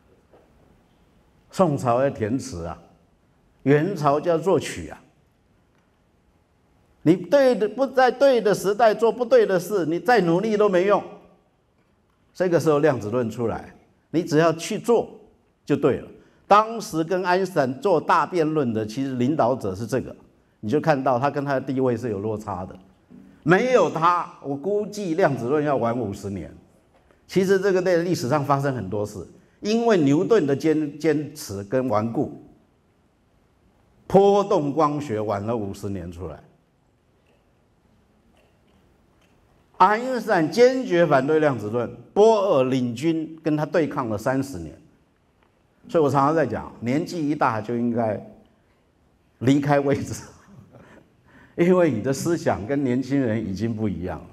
宋朝要填词啊，元朝就要作曲啊。你不在对的时代做不对的事，你再努力都没用。这个时候量子论出来，你只要去做就对了。当时跟爱因斯坦做大辩论的，其实领导者是这个。你就看到他跟他的地位是有落差的，没有他，我估计量子论要晚50年。其实这个在历史上发生很多事，因为牛顿的坚持跟顽固，波动光学晚了50年出来。 爱因斯坦坚决反对量子论，波尔领军跟他对抗了30年。所以我常常在讲，年纪一大就应该离开位置，因为你的思想跟年轻人已经不一样了。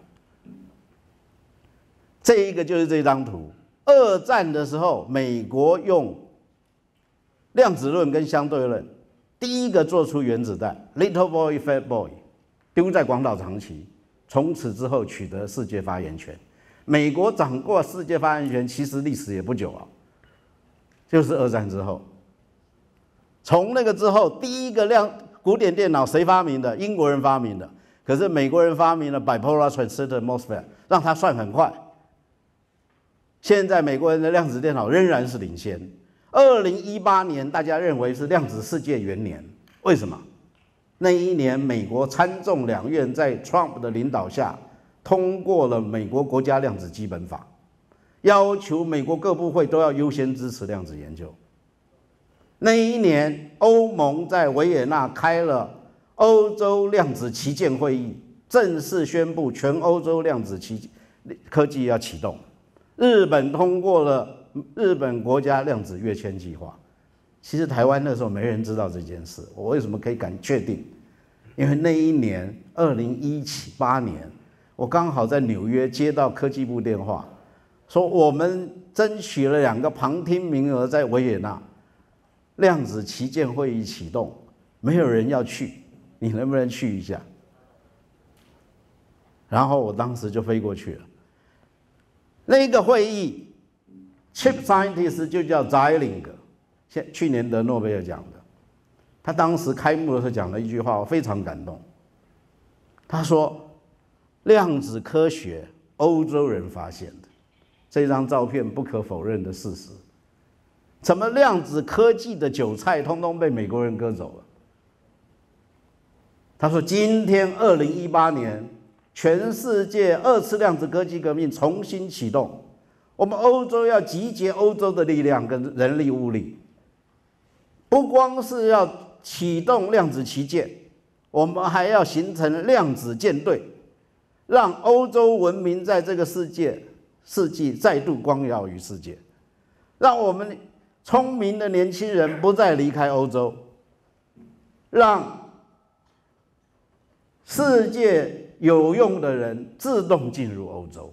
这一个就是这张图。二战的时候，美国用量子论跟相对论，第一个做出原子弹 ，Little Boy Fat Boy， 丢在广岛长崎，从此之后取得世界发言权。美国掌握世界发言权，其实历史也不久啊，就是二战之后。从那个之后，第一个古典电脑谁发明的？英国人发明的。可是美国人发明了 Bipolar Transistor MOSFET， 让它算很快。现在美国人的量子电脑仍然是领先。2018年，大家认为是量子世界元年，为什么？那一年，美国参众两院在 Trump 的领导下通过了美国国家量子基本法，要求美国各部会都要优先支持量子研究。那一年，欧盟在维也纳开了欧洲量子旗舰会议，正式宣布全欧洲量子科技要启动。日本通过了日本国家量子跃迁计划。其实台湾那时候没人知道这件事，我为什么可以敢确定？因为那一年2018年，我刚好在纽约接到科技部电话，说我们争取了2个旁听名额在维也纳，量子旗舰会议启动，没有人要去，你能不能去一下？然后我当时就飞过去了。那个会议 ，Chip Scientist 就叫 Xilinx， 去年得诺贝尔奖的。他当时开幕的时候讲了一句话，我非常感动。他说：“量子科学，欧洲人发现的。”这张照片不可否认的事实。怎么量子科技的韭菜通通被美国人割走了？他说：“今天2018年。”全世界2次量子科技革命重新启动，我们欧洲要集结欧洲的力量跟人力物力，不光是要启动量子旗舰，我们还要形成量子舰队，让欧洲文明在这个世纪再度光耀于世界，让我们聪明的年轻人不再离开欧洲，让世界有用的人自动进入欧洲。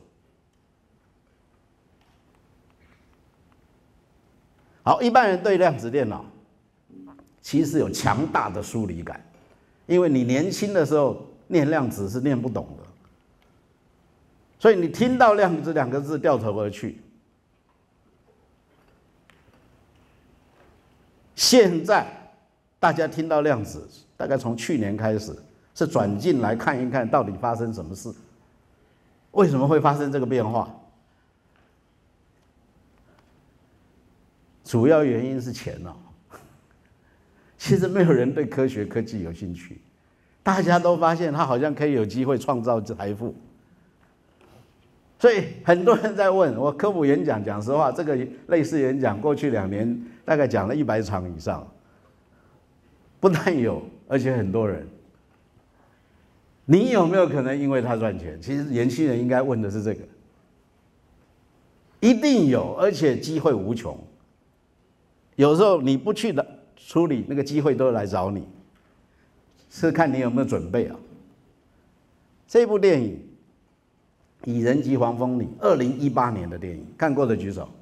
好，一般人对量子电脑其实有强大的疏离感，因为你年轻的时候念量子是念不懂的，所以你听到量子2个字掉头而去。现在大家听到量子，大概从去年开始。是转进来看一看到底发生什么事，为什么会发生这个变化？主要原因是钱哦。其实没有人对科学科技有兴趣，大家都发现他好像可以有机会创造财富，所以很多人在问我科普演讲。讲实话，这个类似演讲过去2年大概讲了100场以上，不但有，而且很多人。你有没有可能因为他赚钱？其实年轻人应该问的是这个，一定有，而且机会无穷。有时候你不去的处理，那个机会都来找你，是看你有没有准备啊。这部电影《蚁人及黄蜂女》，2018年的电影，看过的举手。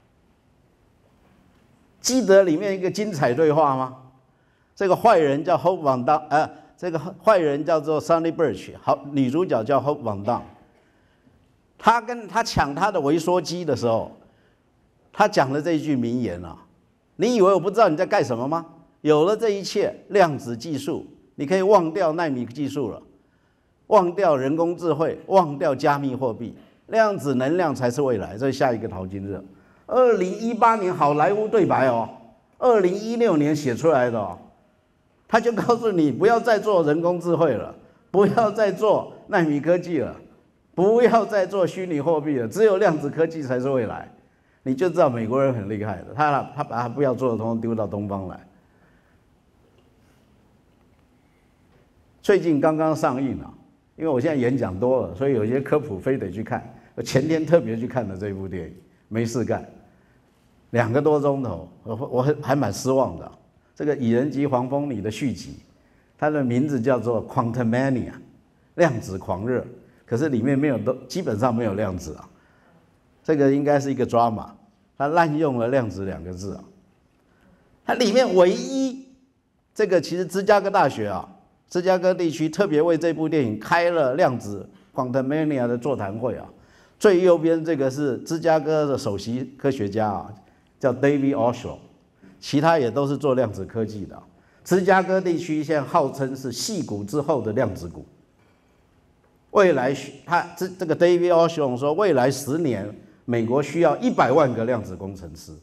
记得里面一个精彩对话吗？这个坏人叫 Hope Van Dyne，这个坏人叫做 Sonny Burch， 好，女主角叫 Hope Van Dyne。他抢他的微缩机的时候，他讲了这一句名言啊：“你以为我不知道你在干什么吗？有了这一切量子技术，你可以忘掉奈米技术了，忘掉人工智慧，忘掉加密货币，量子能量才是未来。”这是下一个淘金热。2018年好莱坞对白哦，2016年写出来的哦。他就告诉你，不要再做人工智慧了，不要再做奈米科技了，不要再做虚拟货币了，只有量子科技才是未来。你就知道美国人很厉害的，他把他不要做的通通丢到东方来。最近刚刚上映了因为我现在演讲多了，所以有些科普非得去看。我前天特别去看了这部电影，没事干，2个多钟头，我还蛮失望的。这个《蚁人及黄蜂》里的续集，它的名字叫做 Quantumania， 量子狂热，可是里面基本上没有量子啊。这个应该是一个 drama， 它滥用了量子2个字啊。它里面唯一这个其实芝加哥大学啊，芝加哥地区特别为这部电影开了量子 Quantumania 的座谈会啊。最右边这个是芝加哥的首席科学家啊，叫 David Osho， 其他也都是做量子科技的。芝加哥地区现在号称是矽谷之后的量子谷。未来这个 David Osho 说，未来10年美国需要100万个量子工程师。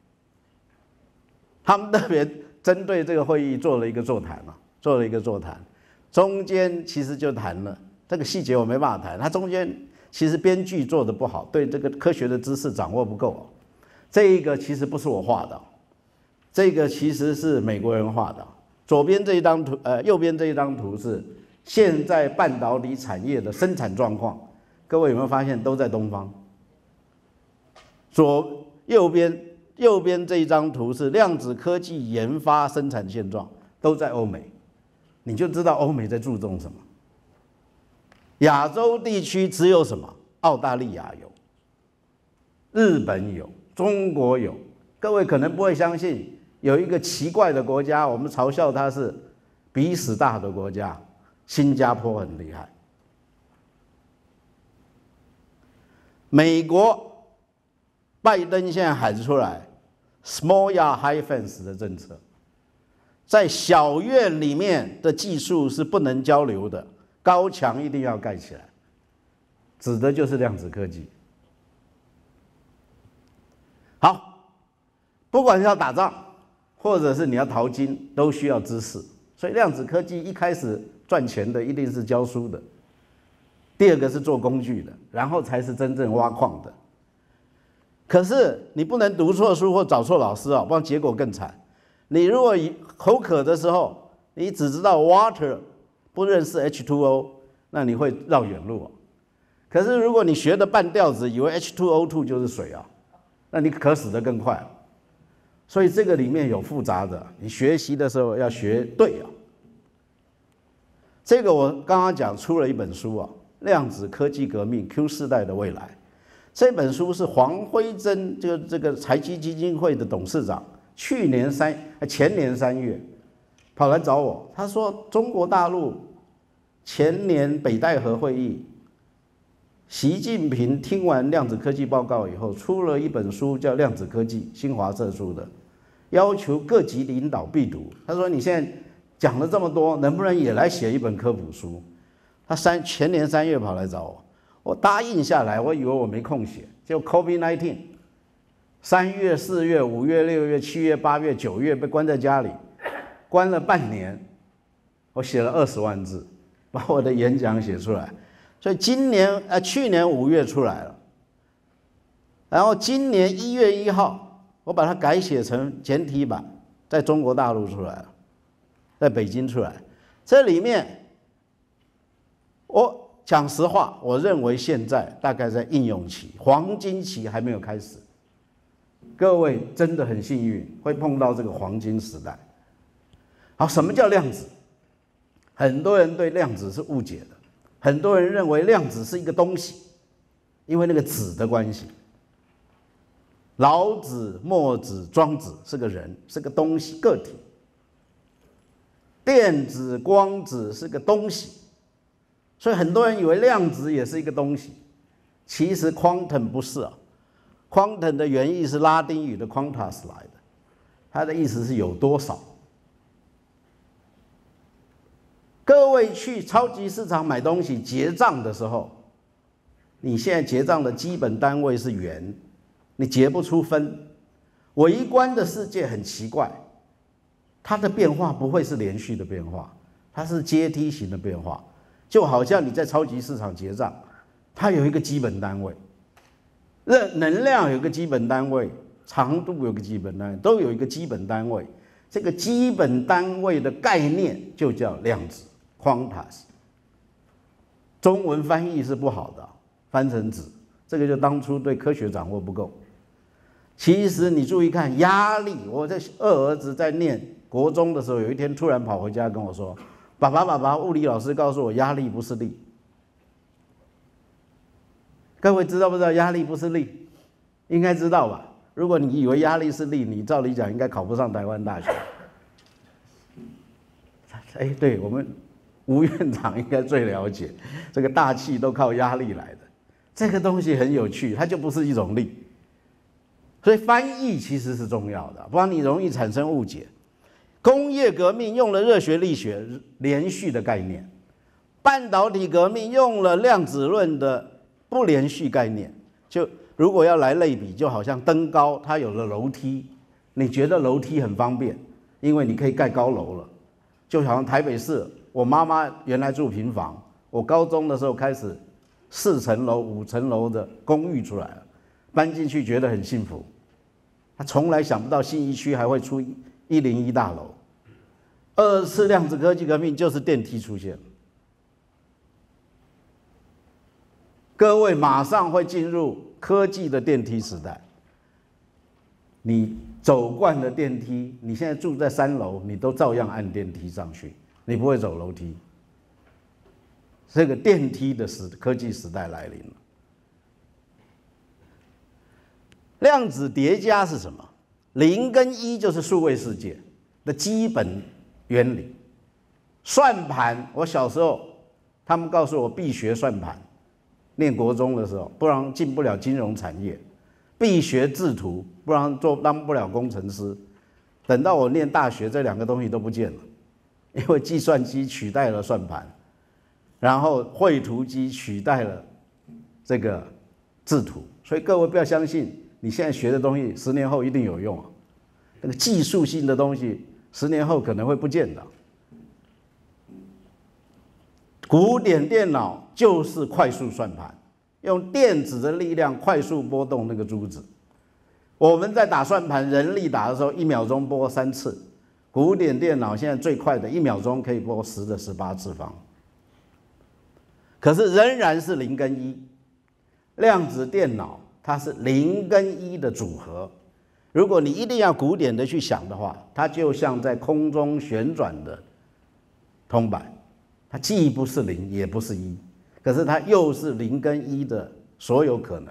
他们特别针对这个会议做了一个座谈，中间其实就谈了这个细节，我没办法谈。它中间其实编剧做的不好，对这个科学的知识掌握不够。这一个其实不是我画的，这个其实是美国人画的。左边这一张图，右边这一张图是现在半导体产业的生产状况。各位有没有发现都在东方？右边这一张图是量子科技研发生产现状，都在欧美，你就知道欧美在注重什么。亚洲地区只有什么？澳大利亚有，日本有，中国有。各位可能不会相信，有一个奇怪的国家，我们嘲笑它是鼻屎大的国家，新加坡很厉害。美国拜登现在喊出来 ，small yard high fence 的政策，在小院里面的技术是不能交流的，高墙一定要盖起来，指的就是量子科技。好，不管是要打仗，或者是你要淘金，都需要知识。所以量子科技一开始赚钱的一定是教书的，第二个是做工具的，然后才是真正挖矿的。可是你不能读错书或找错老师啊，不然结果更惨。你如果口渴的时候，你只知道 water， 不认识 H2O， 那你会绕远路啊。可是如果你学的半吊子，以为 H2O2 就是水啊，那你渴死得更快啊。所以这个里面有复杂的，你学习的时候要学对啊。这个我刚刚讲出了一本书啊，《量子科技革命 Q 世代的未来》。这本书是黄辉珍，这个财基基金会的董事长，前年3月跑来找我，他说中国大陆前年北戴河会议，习近平听完量子科技报告以后，出了一本书叫《量子科技》，新华社出的，要求各级领导必读。他说你现在讲了这么多，能不能也来写一本科普书？他前年3月跑来找我。我答应下来，我以为我没空写，结果 COVID-19， 3月、4月、5月、6月、7月、8月、9月被关在家里，关了半年，我写了20万字，把我的演讲写出来。所以去年5月出来了，然后今年1月1号，我把它改写成简体版，在中国大陆出来了，在北京出来。这里面我讲实话，我认为现在大概在应用期，黄金期还没有开始。各位真的很幸运，会碰到这个黄金时代。好，什么叫量子？很多人对量子是误解的，很多人认为量子是一个东西，因为那个子的关系。老子、墨子、庄子是个人，是个东西，个体。电子、光子是个东西。所以很多人以为量子也是一个东西，其实 quantum 不是啊。quantum 的原意是拉丁语的 quantas 来的，它的意思是有多少。各位去超级市场买东西结账的时候，你现在结账的基本单位是元，你结不出分。微观的世界很奇怪，它的变化不会是连续的变化，它是阶梯型的变化。就好像你在超级市场结账，它有一个基本单位，能量有一个基本单位，长度有个基本单位，都有一个基本单位。这个基本单位的概念就叫量子 （quantas）。 中文翻译是不好的，翻成纸，这个就当初对科学掌握不够。其实你注意看压力，我这二儿子在念国中的时候，有一天突然跑回家跟我说：“爸爸，物理老师告诉我压力不是力。”各位知道不知道压力不是力？应该知道吧？如果你以为压力是力，你照理讲应该考不上台湾大学。哎，对，我们吴院长应该最了解，这个大气都靠压力来的。这个东西很有趣，它就不是一种力。所以翻译其实是重要的，不然你容易产生误解。工业革命用了热学力学连续的概念，半导体革命用了量子论的不连续概念。就如果要来类比，就好像登高，它有了楼梯，你觉得楼梯很方便，因为你可以盖高楼了。就好像台北市，我妈妈原来住平房，我高中的时候开始4层楼、5层楼的公寓出来了，搬进去觉得很幸福。他从来想不到信义区还会出101大楼。2次量子科技革命就是电梯出现，各位马上会进入科技的电梯时代。你走惯了电梯，你现在住在3楼，你都照样按电梯上去，你不会走楼梯。这个电梯的科技时代来临了。量子叠加是什么？0跟1就是数位世界的基本原理。算盘，我小时候他们告诉我必学算盘，念国中的时候，不然进不了金融产业；必学制图，不然当不了工程师。等到我念大学，这2个东西都不见了，因为计算机取代了算盘，然后绘图机取代了这个制图。所以各位不要相信你现在学的东西10年后一定有用啊，那个技术性的东西10年后可能会不见的。古典电脑就是快速算盘，用电子的力量快速拨动那个珠子。我们在打算盘，人力打的时候1秒钟拨3次，古典电脑现在最快的1秒钟可以拨10的18次方。可是仍然是0跟1，量子电脑它是0跟1的组合。如果你一定要古典的去想的话，它就像在空中旋转的铜板，它既不是0也不是1，可是它又是0跟1的所有可能。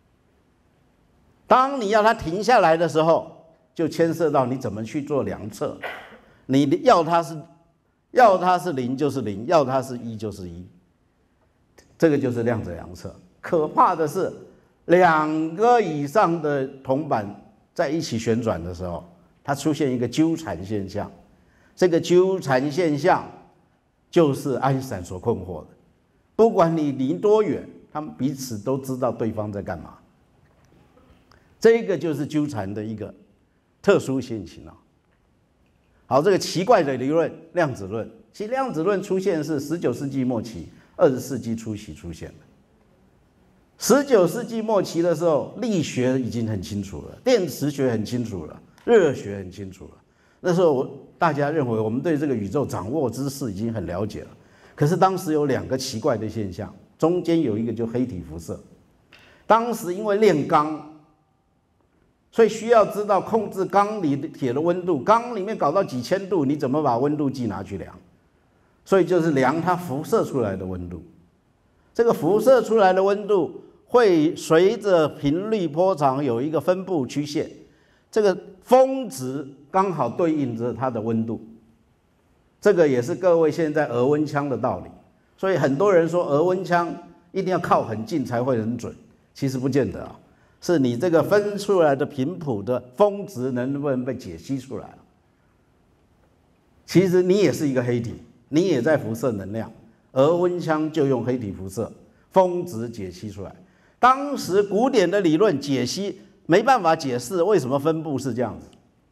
当你要它停下来的时候，就牵涉到你怎么去做量测。你要它是0就是0，要它是1就是1，这个就是量子量测。可怕的是，2个以上的铜板在一起旋转的时候，它出现一个纠缠现象。这个纠缠现象就是爱因斯坦所困惑的。不管你离多远，他们彼此都知道对方在干嘛。这个就是纠缠的一个特殊性情啊。好，这个奇怪的理论——量子论，其实量子论出现是19世纪末期、20世纪初期出现的。19世纪末期的时候，力学已经很清楚了，电磁学很清楚了，热学很清楚了。那时候大家认为我们对这个宇宙掌握知识已经很了解了。可是当时有2个奇怪的现象，中间有一个就黑体辐射。当时因为炼钢，所以需要知道控制钢里的铁的温度，钢里面搞到几千度，你怎么把温度计拿去量？所以就是量它辐射出来的温度。这个辐射出来的温度会随着频率波长有一个分布曲线，这个峰值刚好对应着它的温度。这个也是各位现在额温枪的道理。所以很多人说额温枪一定要靠很近才会很准，其实不见得啊。是你这个分出来的频谱的峰值能不能被解析出来？其实你也是一个黑体，你也在辐射能量，额温枪就用黑体辐射峰值解析出来。当时古典的理论解析没办法解释为什么分布是这样子，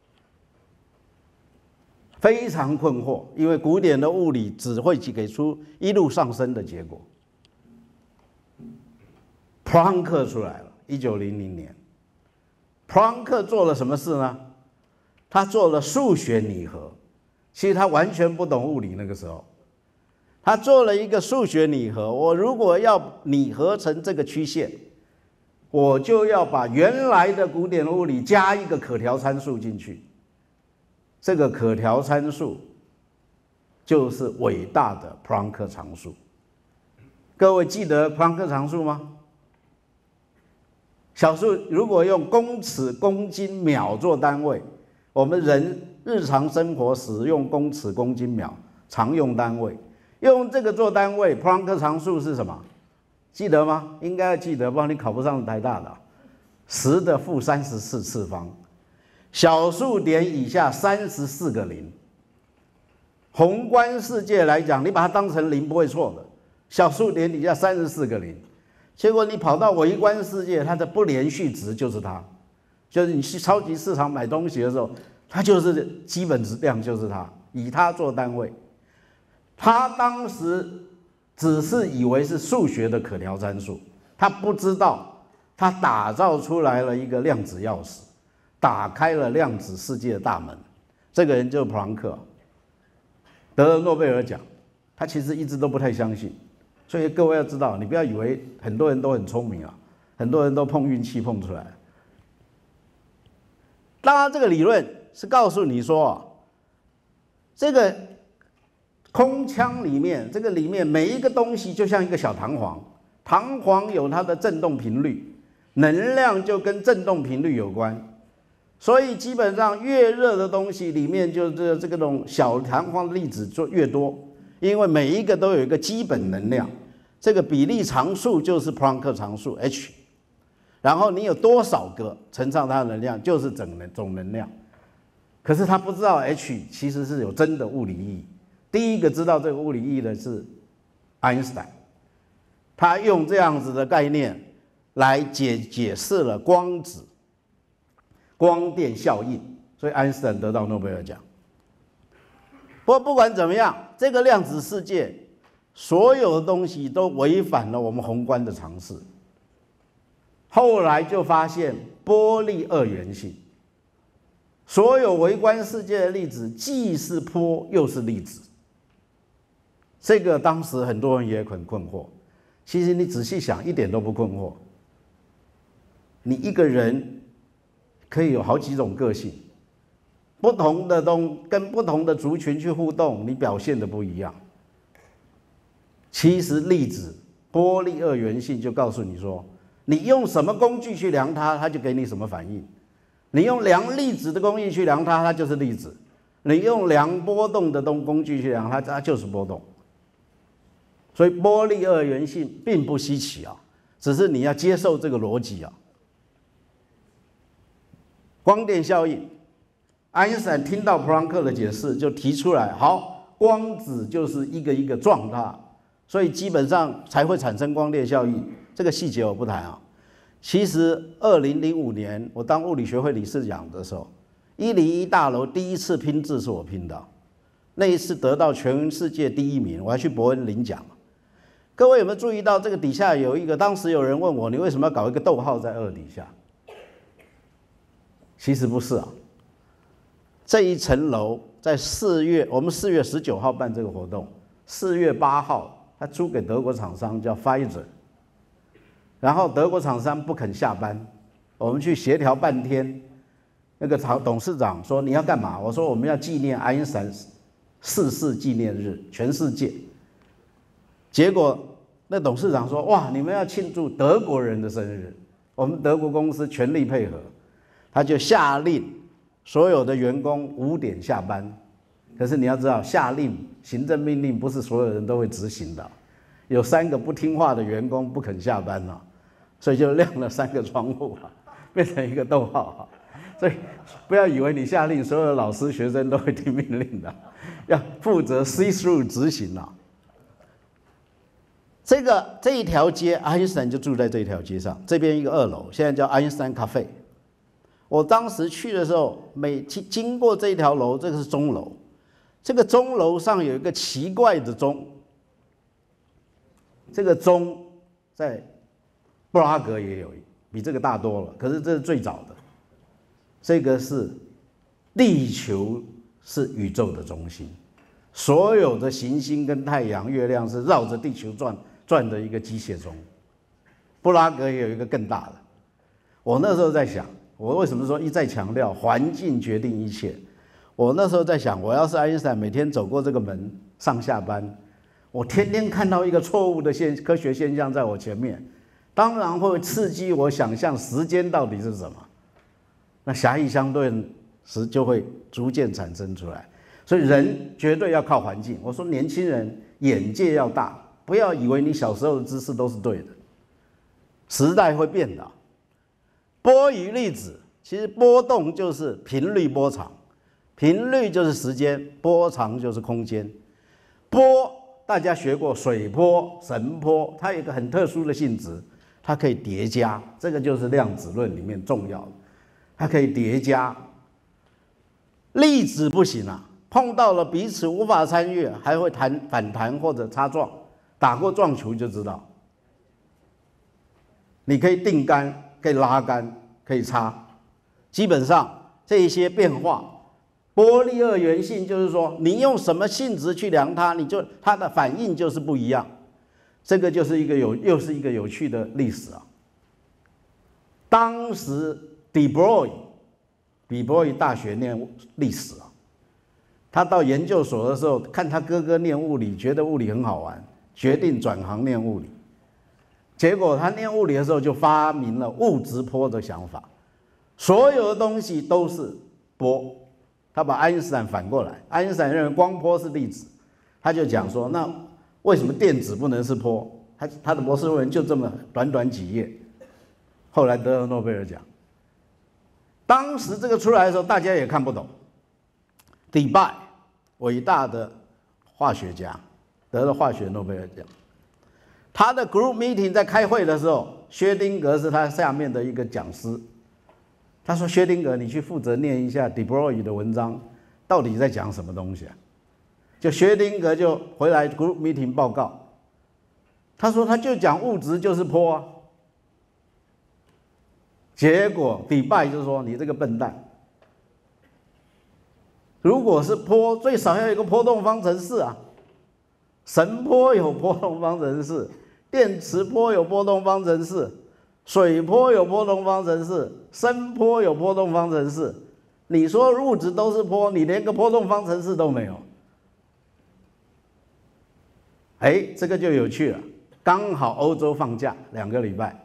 非常困惑，因为古典的物理只会给出一路上升的结果。普朗克出来了。1900年，普朗克做了什么事呢？他做了数学拟合。其实他完全不懂物理，那个时候， 他做了一个数学拟合，我如果要拟合成这个曲线，我就要把原来的古典物理加一个可调参数进去。这个可调参数就是伟大的普朗克常数。各位记得普朗克常数吗？小数如果用公尺、公斤、秒做单位，我们人日常生活使用公尺、公斤、秒常用单位，用这个做单位，普朗克常数是什么？记得吗？应该要记得，不然你考不上台大的。10的负34次方，小数点以下34个零。宏观世界来讲，你把它当成零不会错的。小数点底下34个零，结果你跑到微观世界，它的不连续值就是它，就是你去超级市场买东西的时候，它就是基本质量就是它，以它做单位。他当时只是以为是数学的可调参数，他不知道他打造出来了一个量子钥匙，打开了量子世界的大门。这个人就是普朗克，得了诺贝尔奖，他其实一直都不太相信。所以各位要知道，你不要以为很多人都很聪明啊，很多人都碰运气碰出来。当然，这个理论是告诉你说，这个空腔里面，这个里面每一个东西就像一个小弹簧，弹簧有它的振动频率，能量就跟振动频率有关。所以基本上越热的东西里面就是这种小弹簧的粒子就越多，因为每一个都有一个基本能量，这个比例常数就是普朗克常数 h， 然后你有多少个乘上它的能量就是总能量。可是他不知道 h 其实是有真的物理意义。第一个知道这个物理意义的是爱因斯坦，他用这样子的概念来解释了光子、光电效应，所以爱因斯坦得到诺贝尔奖。不过不管怎么样，这个量子世界所有的东西都违反了我们宏观的常识。后来就发现波粒二元性，所有微观世界的粒子既是波又是粒子。这个当时很多人也很困惑，其实你仔细想，一点都不困惑。你一个人可以有好几种个性，不同的跟不同的族群去互动，你表现的不一样。其实粒子波粒二元性就告诉你说，你用什么工具去量它，它就给你什么反应。你用量粒子的工具去量它，它就是粒子；你用量波动的工具去量它，它就是波动。所以波粒二元性并不稀奇啊，只是你要接受这个逻辑啊。光电效应，爱因斯坦听到普朗克的解释，就提出来，好，光子就是一个一个撞它，所以基本上才会产生光电效应。这个细节我不谈啊。其实2005年我当物理学会理事长的时候，101大楼第一次拼字是我拼的，那一次得到全世界第1名，我还去伯恩领奖。各位有没有注意到这个底下有一个？当时有人问我，你为什么要搞一个逗号在2底下？其实不是啊，这一层楼在我们4月19号办这个活动，4月8号他租给德国厂商叫 Pfizer， 然后德国厂商不肯下班，我们去协调半天，那个董事长说你要干嘛？我说我们要纪念爱因斯坦逝世纪念日，全世界。结果那董事长说：“哇，你们要庆祝德国人的生日，我们德国公司全力配合。”他就下令所有的员工5点下班。可是你要知道，下令行政命令不是所有人都会执行的，有3个不听话的员工不肯下班了，所以就亮了3个窗户啊，变成一个逗号啊。所以不要以为你下令，所有的老师学生都会听命令的，要负责 see through 执行啊。这一条街，爱因斯坦就住在这一条街上，这边一个2楼，现在叫爱因斯坦咖啡。我当时去的时候，每经过这一条楼，这个是钟楼，这个钟楼上有一个奇怪的钟，这个钟在布拉格也有，比这个大多了，可是这是最早的。这个是地球是宇宙的中心， 所有的行星跟太阳、月亮是绕着地球转的一个机械钟。布拉格也有一个更大的。我那时候在想，我为什么说一再强调环境决定一切？我那时候在想，我要是爱因斯坦，每天走过这个门上下班，我天天看到一个错误的科学现象在我前面，当然会刺激我想象时间到底是什么。那狭义相对时就会逐渐产生出来。所以人绝对要靠环境。我说年轻人眼界要大，不要以为你小时候的知识都是对的，时代会变的。波与粒子其实波动就是频率波长，频率就是时间，波长就是空间。波大家学过水波、神波，它有一个很特殊的性质，它可以叠加，这个就是量子论里面重要的，它可以叠加。粒子不行啊，碰到了彼此无法参与，还会反弹或者擦撞，打过撞球就知道。你可以定杆，可以拉杆，可以擦，基本上这一些变化，波粒二元性就是说，你用什么性质去量它，它的反应就是不一样。这个就是又是一个有趣的历史啊。当时比伯伊大学念历史啊，他到研究所的时候，看他哥哥念物理，觉得物理很好玩，决定转行念物理。结果他念物理的时候，就发明了物质波的想法，所有的东西都是波。他把爱因斯坦反过来，爱因斯坦认为光波是粒子，他就讲说，那为什么电子不能是波？他的博士论文就这么短几页，后来得了诺贝尔奖。当时这个出来的时候，大家也看不懂。迪拜，伟大的化学家，得了化学诺贝尔奖。他的 group meeting 在开会的时候，薛丁格是他下面的一个讲师。他说：“薛丁格，你去负责念一下迪布罗伊的文章，到底在讲什么东西啊？”就薛丁格就回来 group meeting 报告，他说他就讲物质就是波啊。结果迪拜就说：“你这个笨蛋，如果是波，最少要有一个波动方程式啊。神波有波动方程式，电磁波有波动方程式，水波有波动方程式，声波有波动方程式。你说物质都是波，你连个波动方程式都没有。”这个就有趣了。刚好欧洲放假2个礼拜，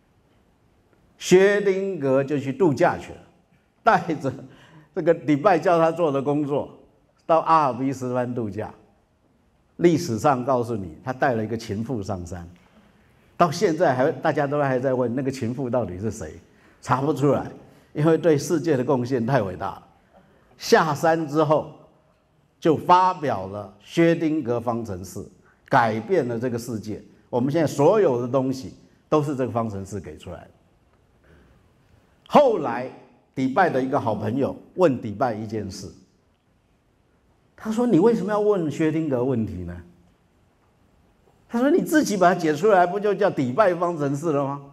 薛丁格就去度假去了，带着这个迪拜叫他做的工作到阿尔卑斯山度假。历史上告诉你，他带了一个情妇上山，到现在大家都还在问那个情妇到底是谁，查不出来，因为对世界的贡献太伟大了。下山之后，就发表了薛丁格方程式，改变了这个世界。我们现在所有的东西都是这个方程式给出来的。后来，迪拜的一个好朋友问迪拜一件事，他说：“你为什么要问薛丁格问题呢？”他说：“你自己把它解出来，不就叫迪拜方程式了吗？”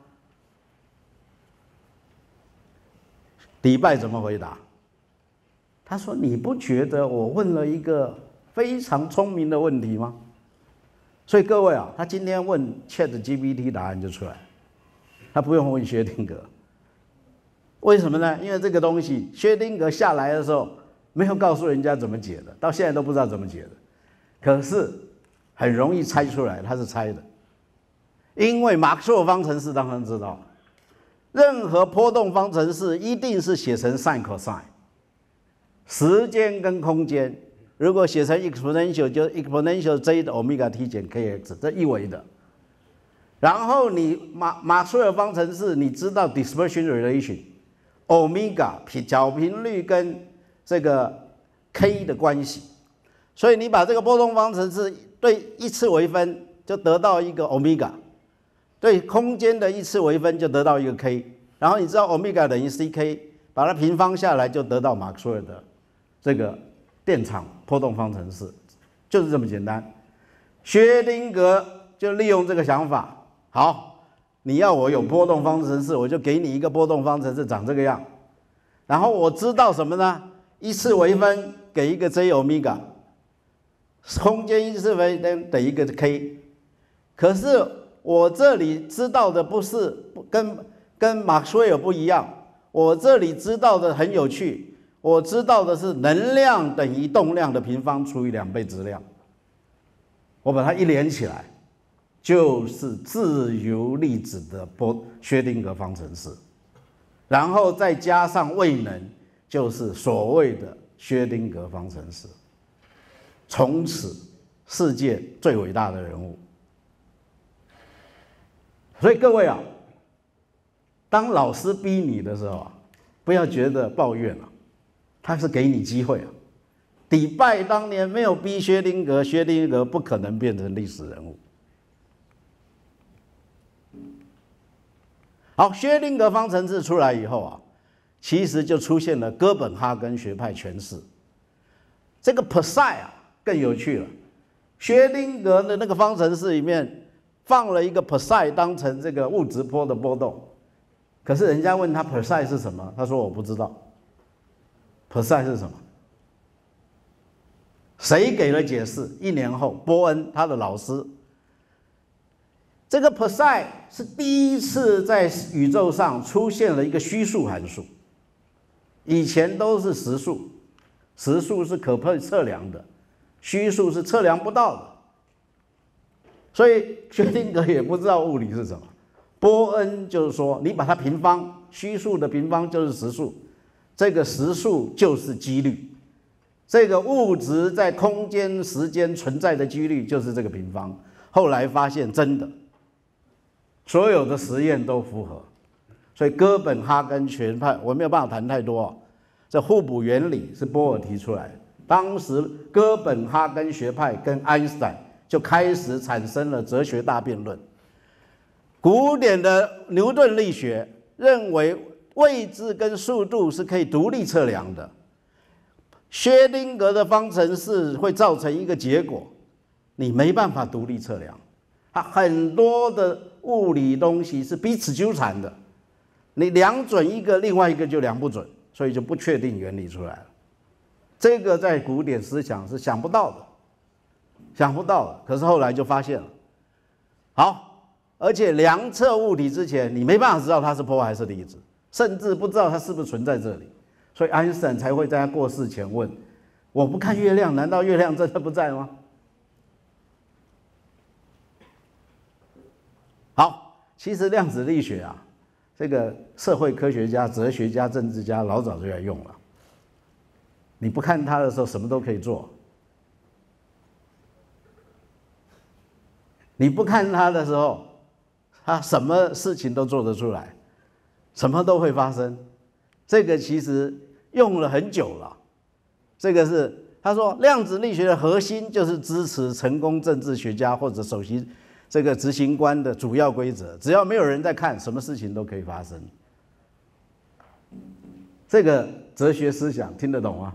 迪拜怎么回答？他说：“你不觉得我问了一个非常聪明的问题吗？”所以各位啊，他今天问 ChatGPT 答案就出来，他不用问薛丁格。为什么呢？因为这个东西薛丁格下来的时候没有告诉人家怎么解的，到现在都不知道怎么解的。可是很容易猜出来，他是猜的，因为马克思韦方程式当然知道，任何波动方程式一定是写成 sin cosine， 时间跟空间。如果写成 exponential， 就 exponential j 的 omega t 减 kx， 这一维的。然后你马克思韦方程式，你知道 dispersion relation， omega 角频率跟这个 k 的关系，所以你把这个波动方程式对一次微分就得到一个 omega， 对空间的一次微分就得到一个 k， 然后你知道 omega 等于 ck， 把它平方下来就得到马克思韦的这个电场波动方程式，就是这么简单。薛丁格就利用这个想法，好，你要我有波动方程式，我就给你一个波动方程式长这个样，然后我知道什么呢？一次微分给一个 j omega， 空间因式分等于一个 k。可是我这里知道的不是跟马克斯韦尔不一样，我这里知道的很有趣，我知道的是能量等于动量的平方除以2倍质量，我把它一连起来，就是自由粒子的薛定谔方程式，然后再加上位能，就是所谓的薛定谔方程式。从此，世界最伟大的人物。所以各位啊，当老师逼你的时候啊，不要觉得抱怨了，他是给你机会啊。迪拜当年没有逼薛定谔，薛定谔不可能变成历史人物。好，薛定谔方程式出来以后啊，其实就出现了哥本哈根学派诠释。这个 Psi 啊更有趣了，薛定谔的那个方程式里面放了一个 Psi 当成这个物质波的波动，可是人家问他 Psi 是什么，他说我不知道。Psi 是什么？谁给了解释？1年后，波恩他的老师。这个 Psi 是第一次在宇宙上出现了一个虚数函数，以前都是实数，实数是可被测量的，虚数是测量不到的。所以薛定谔也不知道物理是什么，波恩就是说，你把它平方，虚数的平方就是实数，这个实数就是几率，这个物质在空间、时间存在的几率就是这个平方。后来发现真的，所有的实验都符合，所以哥本哈根学派我没有办法谈太多啊。这互补原理是波尔提出来的，当时哥本哈根学派跟爱因斯坦就开始产生了哲学大辩论。古典的牛顿力学认为位置跟速度是可以独立测量的，薛定谔的方程式会造成一个结果，你没办法独立测量，它很多的物理东西是彼此纠缠的，你量准一个，另外一个就量不准，所以就不确定原理出来了。这个在古典思想是想不到的，想不到的，可是后来就发现了。好，而且量测物体之前，你没办法知道它是波还是粒子，甚至不知道它是不是存在这里，所以爱因斯坦才会在他过世前问：我不看月亮，难道月亮真的不在吗？好，其实量子力学啊，这个社会科学家、哲学家、政治家老早就在用了。你不看它的时候，什么都可以做；你不看它的时候，它什么事情都做得出来，什么都会发生。这个其实用了很久了。这个是他说，量子力学的核心就是支持成功政治学家或者首席这个执行官的主要规则，只要没有人在看，什么事情都可以发生。这个哲学思想听得懂吗？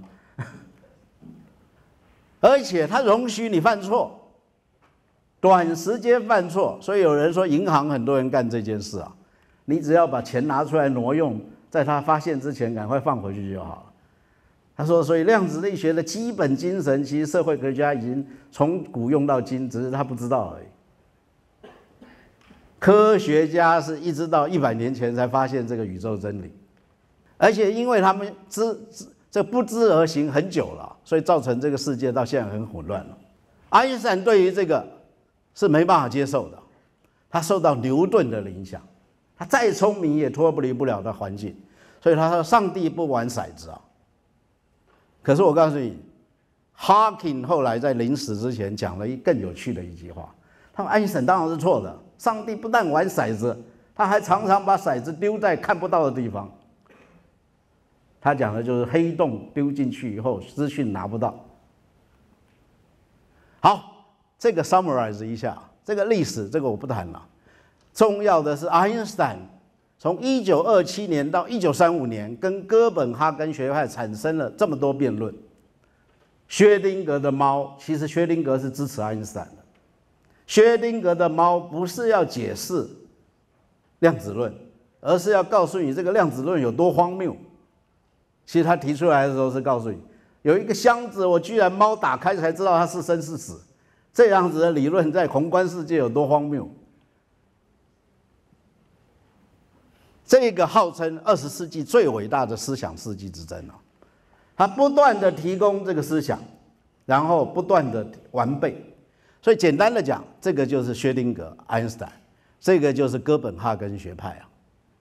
而且它容许你犯错，短时间犯错，所以有人说银行很多人干这件事啊，你只要把钱拿出来挪用，在他发现之前赶快放回去就好了。他说，所以量子力学的基本精神，其实社会科学家已经从古用到今，只是他不知道而已。科学家是一直到100年前才发现这个宇宙真理，而且因为他们这不知而行很久了，所以造成这个世界到现在很混乱了。爱因斯坦对于这个是没办法接受的，他受到牛顿的影响，他再聪明也脱离不了的环境，所以他说上帝不玩骰子啊。可是我告诉你 ，Hawking 后来在临死之前讲了更有趣的一句话，他说爱因斯坦当然是错的，上帝不但玩骰子，他还常常把骰子丢在看不到的地方。他讲的就是黑洞丢进去以后，资讯拿不到。好，这个 summarize 一下，这个历史这个我不谈了。重要的是爱因斯坦从1927年到1935年，跟哥本哈根学派产生了这么多辩论。薛定谔的猫，其实薛定谔是支持爱因斯坦的。薛定谔的猫不是要解释量子论，而是要告诉你这个量子论有多荒谬。其实他提出来的时候是告诉你， 有一个箱子，我居然猫打开才知道它是生是死，这样子的理论在宏观世界有多荒谬？这个号称20世纪最伟大的思想世纪之争啊，它不断的提供这个思想，然后不断的完备。所以简单的讲，这个就是薛定谔、爱因斯坦，这个就是哥本哈根学派啊。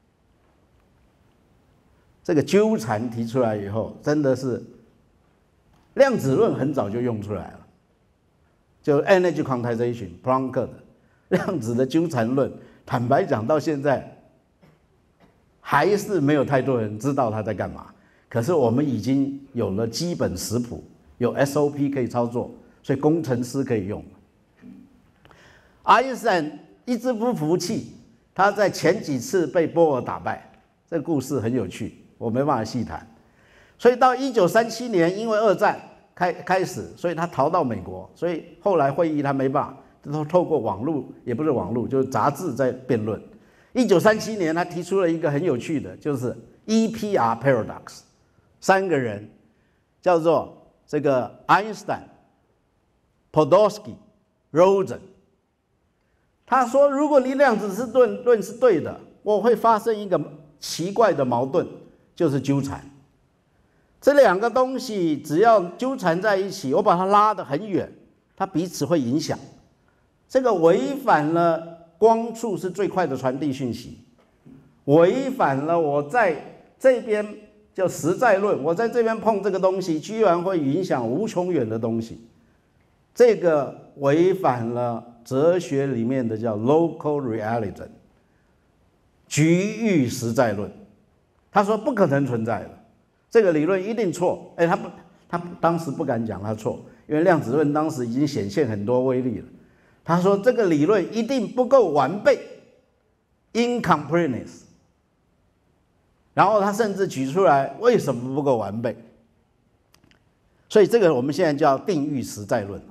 这个纠缠提出来以后，真的是量子论很早就用出来了，就 energy quantization 普朗克的量子的纠缠论。坦白讲，到现在还是没有太多人知道他在干嘛。可是我们已经有了基本食谱，有 SOP 可以操作，所以工程师可以用。爱因斯坦一直不服气，他在前几次被波尔打败，这个故事很有趣，我没办法细谈。所以到1937年，因为二战开始，所以他逃到美国，所以后来会议他没办法，都透过网络，也不是网络，就是杂志在辩论。1937年，他提出了一个很有趣的，就是 EPR paradox， 三个人叫做这个爱因斯坦、Podolsky、Rosen。他说，如果你量子论是对的，我会发生一个奇怪的矛盾，就是纠缠。这两个东西只要纠缠在一起，我把它拉得很远，它彼此会影响。这个违反了光速是最快的传递讯息，违反了我在这边叫实在论，我在这边碰这个东西，居然会影响无穷远的东西。这个违反了哲学里面的叫 local realism 局域实在论。他说不可能存在的，这个理论一定错。他当时不敢讲他错，因为量子论当时已经显现很多威力了。他说这个理论一定不够完备 ，incompleteness。然后他甚至举出来为什么不够完备。所以这个我们现在叫定域实在论。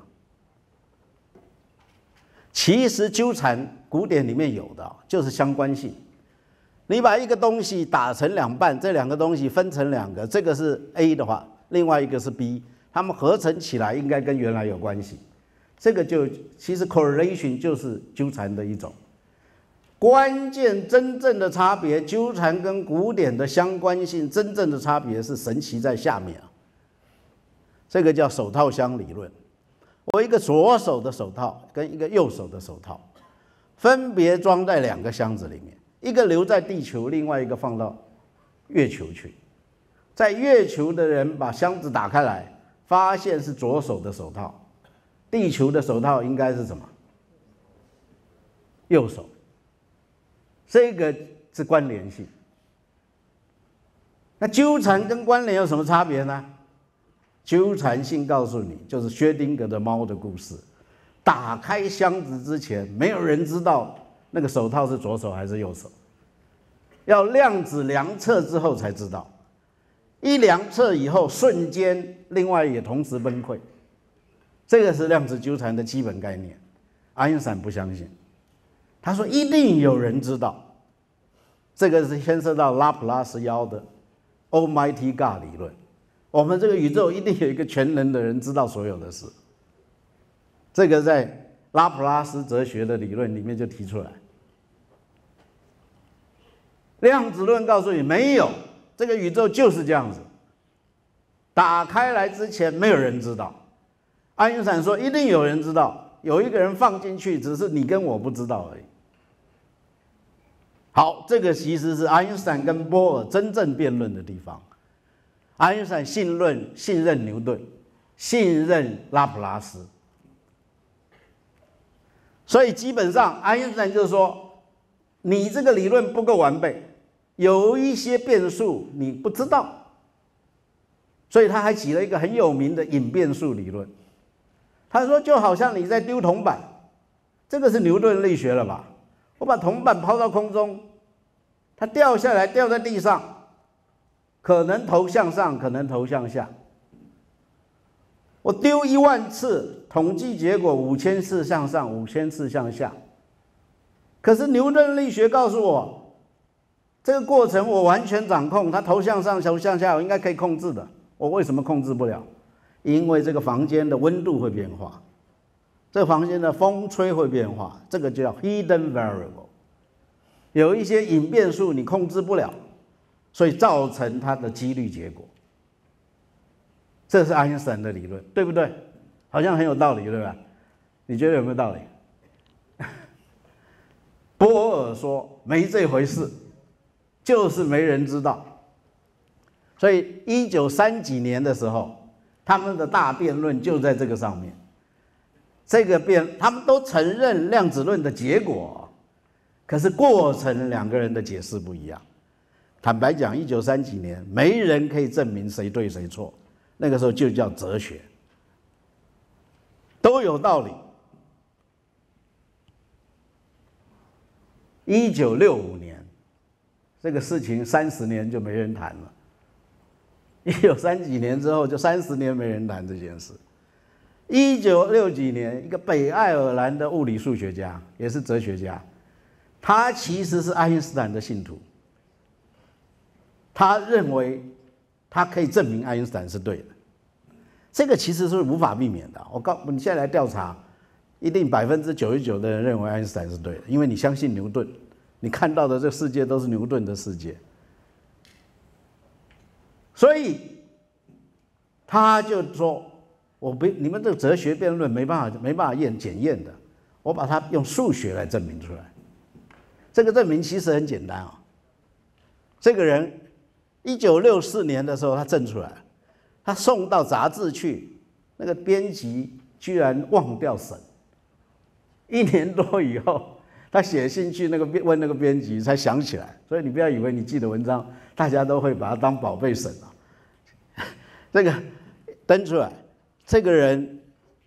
其实纠缠古典里面有的就是相关性。你把一个东西打成两半，这两个东西分成两个，这个是 A 的话，另外一个是 B， 它们合成起来应该跟原来有关系。这个就其实 correlation 就是纠缠的一种。关键真正的差别，纠缠跟古典的相关性真正的差别是神奇在下面啊。这个叫手套箱理论。我一个左手的手套跟一个右手的手套，分别装在两个箱子里面，一个留在地球，另外一个放到月球去。在月球的人把箱子打开来，发现是左手的手套，地球的手套应该是什么？右手。这个是关联性。那纠缠跟关联有什么差别呢？纠缠性告诉你，就是薛定谔的猫的故事。打开箱子之前，没有人知道那个手套是左手还是右手，要量子量测之后才知道。一量测以后，瞬间另外也同时崩溃。这个是量子纠缠的基本概念。爱因斯坦不相信，他说一定有人知道。这个是牵涉到拉普拉斯妖的 Almighty God 理论。我们这个宇宙一定有一个全能的人知道所有的事，这个在拉普拉斯哲学的理论里面就提出来。量子论告诉你没有，这个宇宙就是这样子，打开来之前没有人知道。爱因斯坦说一定有人知道，有一个人放进去，只是你跟我不知道而已。好，这个其实是爱因斯坦跟波尔真正辩论的地方。爱因斯坦信任牛顿，信任拉普拉斯，所以基本上爱因斯坦就是说，你这个理论不够完备，有一些变数你不知道，所以他还举了一个很有名的隐变数理论。他说，就好像你在丢铜板，这个是牛顿力学了吧？我把铜板抛到空中，它掉下来，掉在地上。可能头向上，可能头向下。我丢10000次，统计结果5000次向上，5000次向下。可是牛顿力学告诉我，这个过程我完全掌控，它头向上，头向下，我应该可以控制的。我为什么控制不了？ 因为这个房间的温度会变化，这个房间的风吹会变化，这个就叫 hidden variable。有一些隐变数你控制不了，所以造成它的几率结果。这是爱因斯坦的理论，对不对？好像很有道理，对吧？你觉得有没有道理？波尔说没这回事，就是没人知道。所以1930几年的时候，他们的大辩论就在这个上面。他们都承认量子论的结果，可是过程两个人的解释不一样。坦白讲，1930几年没人可以证明谁对谁错，那个时候就叫哲学，都有道理。1965年，这个事情30年就没人谈了。1930几年之后，就30年没人谈这件事。1960几年，一个北爱尔兰的物理数学家，也是哲学家，他其实是爱因斯坦的信徒。他认为他可以证明爱因斯坦是对的，这个其实是无法避免的。你现在来调查，一定99%的人认为爱因斯坦是对的，因为你相信牛顿，你看到的这个世界都是牛顿的世界。所以他就说：“你们这个哲学辩论没办法检验的，我把它用数学来证明出来。这个证明其实很简单啊。这个人1964年的时候他证出来，他送到杂志去，那个编辑居然忘掉审。1年多以后，他写信去问那个编辑，才想起来。所以你不要以为你寄的文章大家都会把它当宝贝审啊。”这个登出来，这个人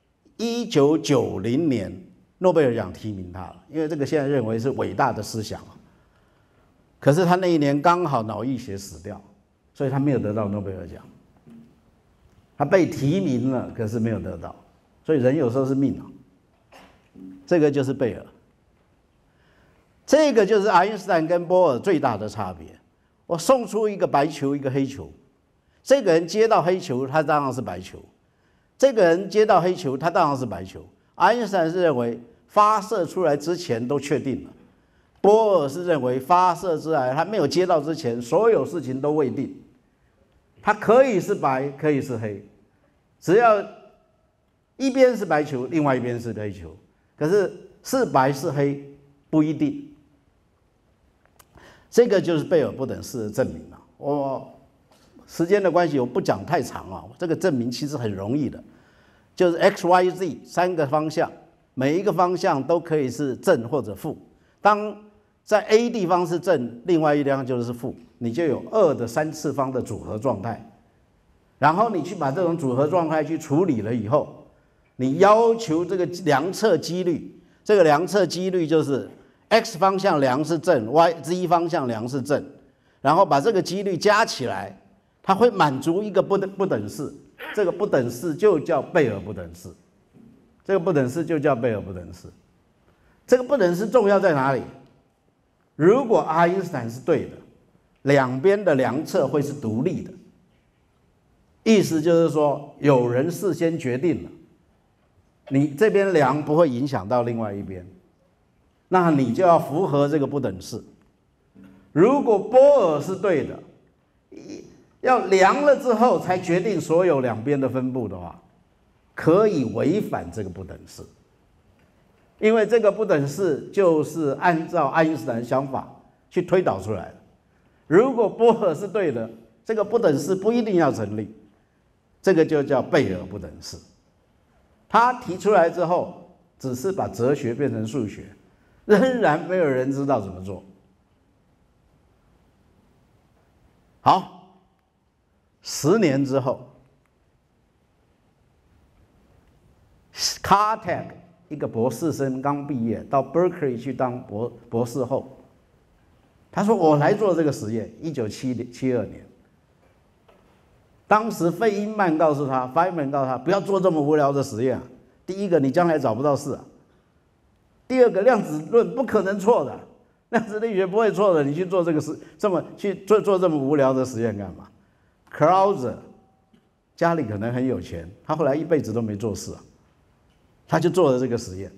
1990年诺贝尔奖提名他了，因为这个现在认为是伟大的思想。可是他那一年刚好脑溢血死掉，所以他没有得到诺贝尔奖。他被提名了，可是没有得到，所以人有时候是命啊。这个就是贝尔，这个就是爱因斯坦跟波尔最大的差别。我送出一个白球，一个黑球。这个人接到黑球，他当然是白球；这个人接到黑球，他当然是白球。爱因斯坦是认为发射出来之前都确定了，波尔是认为发射之来他没有接到之前，所有事情都未定。它可以是白，可以是黑，只要一边是白球，另外一边是黑球，可是是白是黑不一定。这个就是贝尔不等式的证明了。我时间的关系，我不讲太长啊。这个证明其实很容易的，就是 x、y、z 3个方向，每一个方向都可以是正或者负。当在 A 地方是正，另外一地方就是负，你就有2的3次方的组合状态。然后你去把这种组合状态去处理了以后，你要求这个量测几率，这个量测几率就是 x 方向量是正 ，z 方向量是正，然后把这个几率加起来。它会满足一个不等式，这个不等式就叫贝尔不等式，这个不等式就叫贝尔不等式。这个不等式重要在哪里？如果爱因斯坦是对的，两边的量测会是独立的，意思就是说有人事先决定了，你这边量不会影响到另外一边，那你就要符合这个不等式。如果波尔是对的，要量了之后才决定所有两边的分布的话，可以违反这个不等式，因为这个不等式就是按照爱因斯坦的想法去推导出来的。如果波尔是对的，这个不等式不一定要成立，这个就叫贝尔不等式。他提出来之后，只是把哲学变成数学，仍然没有人知道怎么做。好。10年之后 ，Caltech 一个博士生刚毕业，到 Berkeley 去当博士后。他说：“我来做这个实验。”1972年，当时费因曼告诉他 ，Feynman 告诉他，不要做这么无聊的实验啊。第一个，你将来找不到事啊；第二个，量子论不可能错的，量子力学不会错的，你去做这么无聊的实验干嘛？Krauser 家里可能很有钱，他后来一辈子都没做事啊，他就做了这个实验。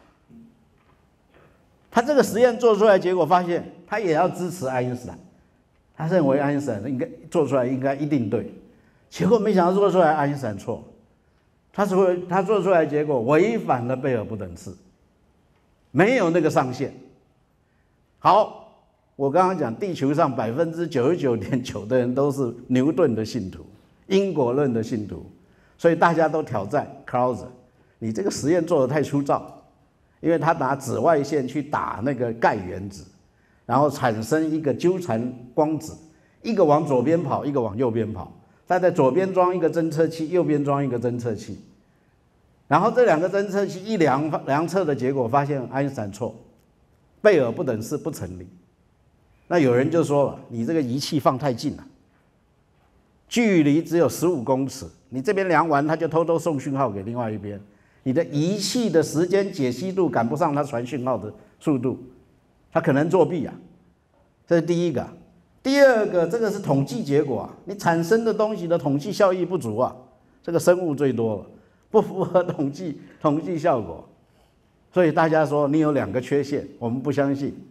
他这个实验做出来，结果发现他也要支持爱因斯坦，他认为爱因斯坦应该做出来应该一定对，结果没想到做出来爱因斯坦错，他做出来结果违反了贝尔不等式，没有那个上限。好，我刚刚讲地球上99.9%的人都是牛顿的信徒，因果论的信徒，所以大家都挑战 Clauser， 你这个实验做得太粗糙。因为他拿紫外线去打那个钙原子，然后产生一个纠缠光子，一个往左边跑，一个往右边跑。他在左边装一个侦测器，右边装一个侦测器。然后这两个侦测器一量测的结果，发现爱因斯坦错，贝尔不等式不成立。那有人就说了，你这个仪器放太近了，距离只有15公尺，你这边量完，他就偷偷送讯号给另外一边。你的仪器的时间解析度赶不上它传讯号的速度，它可能作弊啊。这是第一个。第二个，这个是统计结果啊，你产生的东西的统计效益不足啊，这个生物最多了，不符合统计效果，所以大家说你有2个缺陷，我们不相信。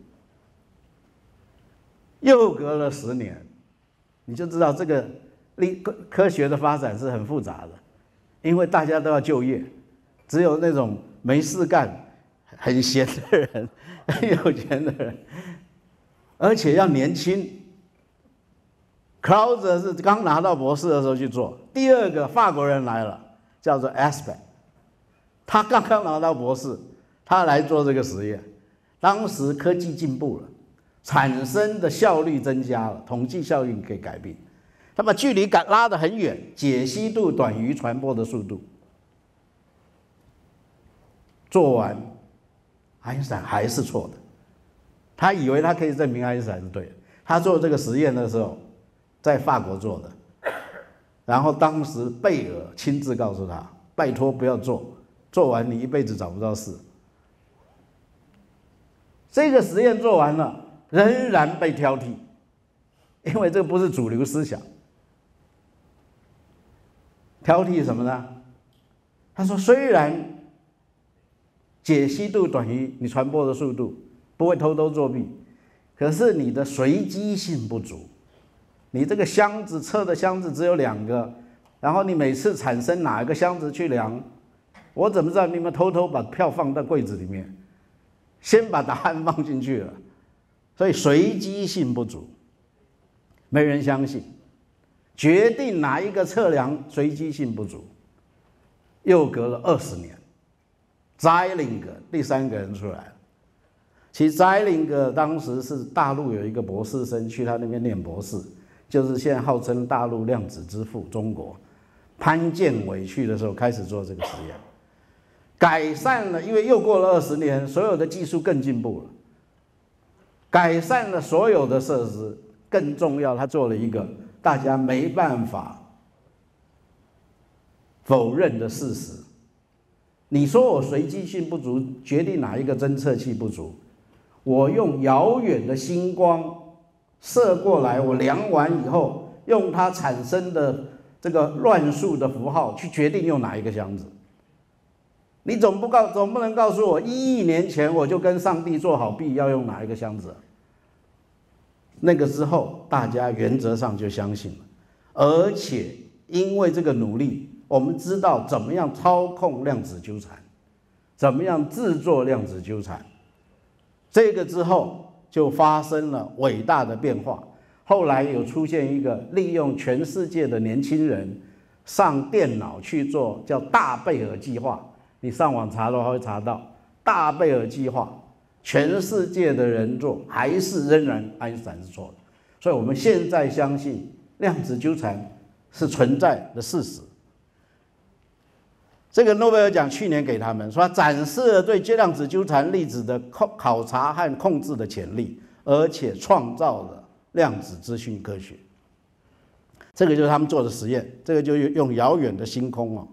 又隔了10年，你就知道这个科学的发展是很复杂的，因为大家都要就业。只有那种没事干、很闲的人、很有钱的人，而且要年轻。Clauser 是刚拿到博士的时候去做。第二个法国人来了，叫做 Aspect， 他刚刚拿到博士，他来做这个实验。当时科技进步了，产生的效率增加了，统计效应可以改变，他把距离拉得很远，解析度短于传播的速度。做完，爱因斯坦还是错的。他以为他可以证明爱因斯坦是对的。他做这个实验的时候，在法国做的，然后当时贝尔亲自告诉他：“拜托不要做，做完你一辈子找不到事。”这个实验做完了，仍然被挑剔，因为这不是主流思想。挑剔什么呢？他说：“虽然解析度短于你传播的速度，不会偷偷作弊，可是你的随机性不足。你这个箱子测的箱子只有2个，然后你每次产生哪一个箱子去量，我怎么知道你们偷偷把票放到柜子里面，先把答案放进去了？所以随机性不足，没人相信。决定哪一个测量随机性不足，又隔了20年。” Zeilinger 第3个人出来了。其实 Zeilinger 当时是大陆有一个博士生去他那边念博士，就是现在号称大陆量子之父中国潘建伟去的时候开始做这个实验，改善了，因为又过了20年，所有的技术更进步了，改善了所有的设施。更重要，他做了一个大家没办法否认的事实。你说我随机性不足，决定哪一个侦测器不足，我用遥远的星光射过来，我量完以后，用它产生的这个乱数的符号去决定用哪一个箱子。你总不能告诉我1亿年前我就跟上帝做好币要用哪一个箱子？那个之后，大家原则上就相信了，而且因为这个努力，我们知道怎么样操控量子纠缠，怎么样制作量子纠缠。这个之后就发生了伟大的变化。后来有出现一个利用全世界的年轻人上电脑去做叫大贝尔计划，你上网查的话会查到大贝尔计划，全世界的人做，还是仍然爱因斯坦是错的。所以我们现在相信量子纠缠是存在的事实。这个诺贝尔奖去年给他们说，展示了对量子纠缠粒子的考察和控制的潜力，而且创造了量子资讯科学。这个就是他们做的实验，这个就用遥远的星空哦。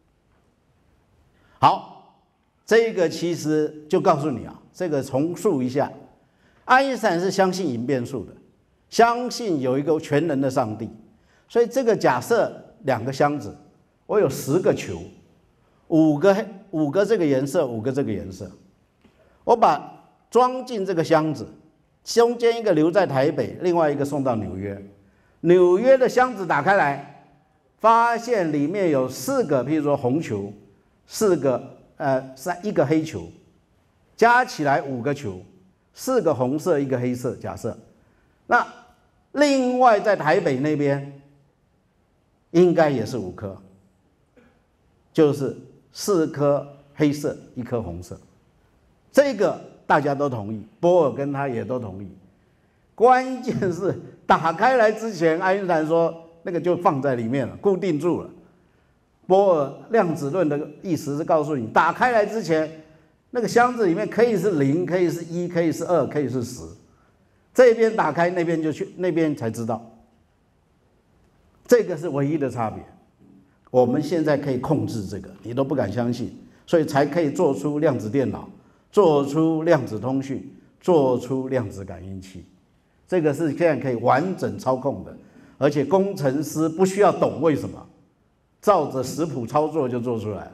好，这个其实就告诉你啊，这个重述一下，爱因斯坦是相信隐变数的，相信有一个全能的上帝，所以这个假设 2个箱子，我有10个球，5个这个颜色，5个这个颜色，我把装进这个箱子，中间一个留在台北，另外一个送到纽约。纽约的箱子打开来，发现里面有4个，譬如说红球，1个黑球，加起来5个球，4个红色，1个黑色。假设，那另外在台北那边应该也是5颗，就是4颗黑色，1颗红色。这个大家都同意，波尔跟他也都同意。关键是打开来之前，爱因斯坦说那个就放在里面了，固定住了。波尔量子论的意思是告诉你，打开来之前，那个箱子里面可以是0，可以是1，可以是2，可以是10。这边打开，那边就去，那边才知道。这个是唯一的差别。我们现在可以控制这个，你都不敢相信，所以才可以做出量子电脑，做出量子通讯，做出量子感应器。这个是现在可以完整操控的，而且工程师不需要懂为什么，照着食谱操作就做出来了。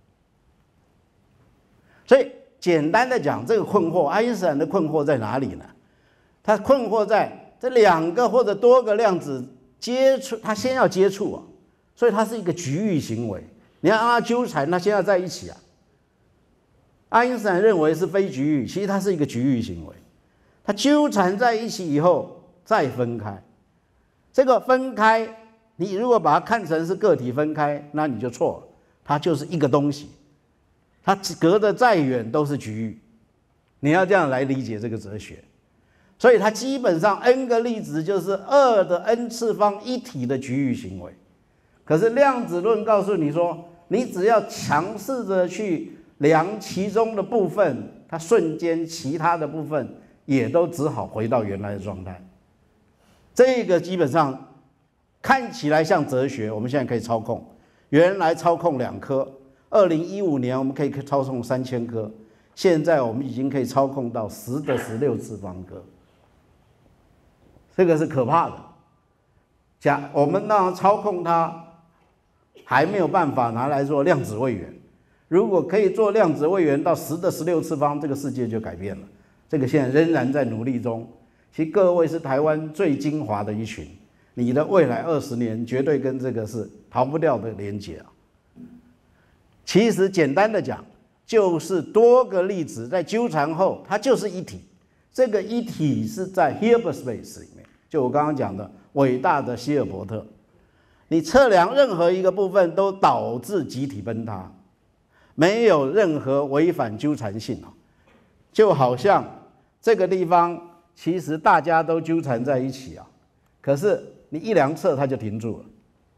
所以简单的讲，这个困惑，爱因斯坦的困惑在哪里呢？他困惑在这2个或者多个量子接触，他先要接触啊，所以它是一个局域行为。你要让它纠缠，它先要在一起啊。爱因斯坦认为是非局域，其实它是一个局域行为。它纠缠在一起以后再分开，这个分开，你如果把它看成是个体分开，那你就错了，它就是一个东西，它隔得再远都是局域。你要这样来理解这个哲学。所以它基本上 n 个粒子就是2的 n 次方一体的局域行为。可是量子论告诉你说，你只要强势的去量其中的部分，它瞬间其他的部分也都只好回到原来的状态。这个基本上看起来像哲学，我们现在可以操控。原来操控2颗，2015年我们可以操控3000颗，现在我们已经可以操控到10的16次方颗。这个是可怕的。我们让操控它，还没有办法拿来做量子位元。如果可以做量子位元到10的16次方，这个世界就改变了。这个现在仍然在努力中。其实各位是台湾最精华的一群，你的未来20年绝对跟这个是逃不掉的连结啊。其实简单的讲，就是多个粒子在纠缠后，它就是一体。这个一体是在 Hilbert space 里面，就我刚刚讲的伟大的希尔伯特。你测量任何一个部分都导致集体崩塌，没有任何违反纠缠性啊。就好像这个地方其实大家都纠缠在一起啊，可是你一量测它就停住了。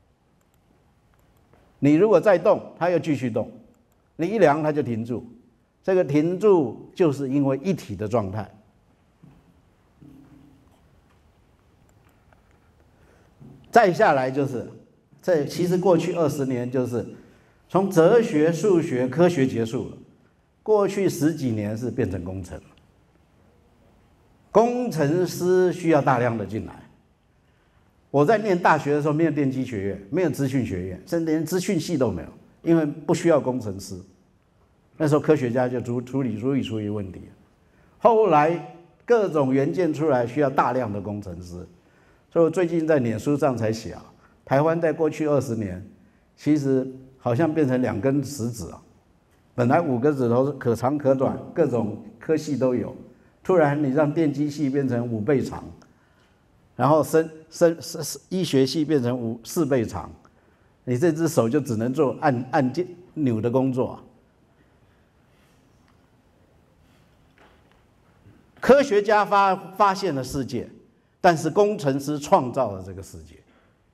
你如果再动，它又继续动；你一量它就停住。这个停住就是因为一体的状态。再下来就是，这其实过去20年就是从哲学、数学、科学结束了，过去10几年是变成工程了。工程师需要大量的进来。我在念大学的时候没有电机学院，没有资讯学院，甚至连资讯系都没有，因为不需要工程师。那时候科学家就处理问题。后来各种元件出来，需要大量的工程师。所以我最近在脸书上才写啊，台湾在过去20年，其实好像变成2根食指啊，本来5个指头可长可短，各种科系都有，突然你让电机系变成5倍长，然后医学系变成4倍长，你这只手就只能做按钮的工作啊。科学家发现了世界。但是工程师创造了这个世界，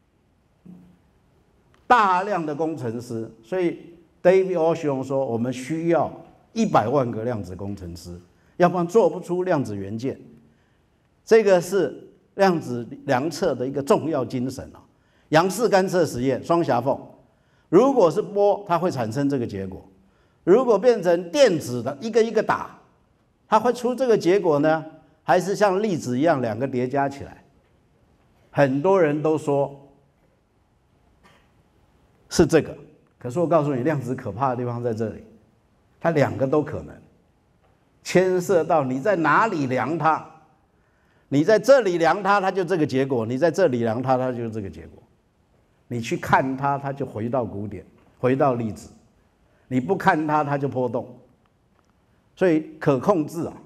大量的工程师，所以 David Osho 说，我们需要100万个量子工程师，要不然做不出量子元件。这个是量子量测的一个重要精神啊。杨氏干涉实验，双狭缝，如果是波，它会产生这个结果；如果变成电子的，一个一个打，它会出这个结果呢？还是像粒子一样2个叠加起来？很多人都说是这个。可是我告诉你，量子可怕的地方在这里，它两个都可能，牵涉到你在哪里量它。你在这里量它，它就这个结果；你在这里量它，它就是这个结果。你去看它，它就回到古典，回到粒子；你不看它，它就波动。所以可控制啊。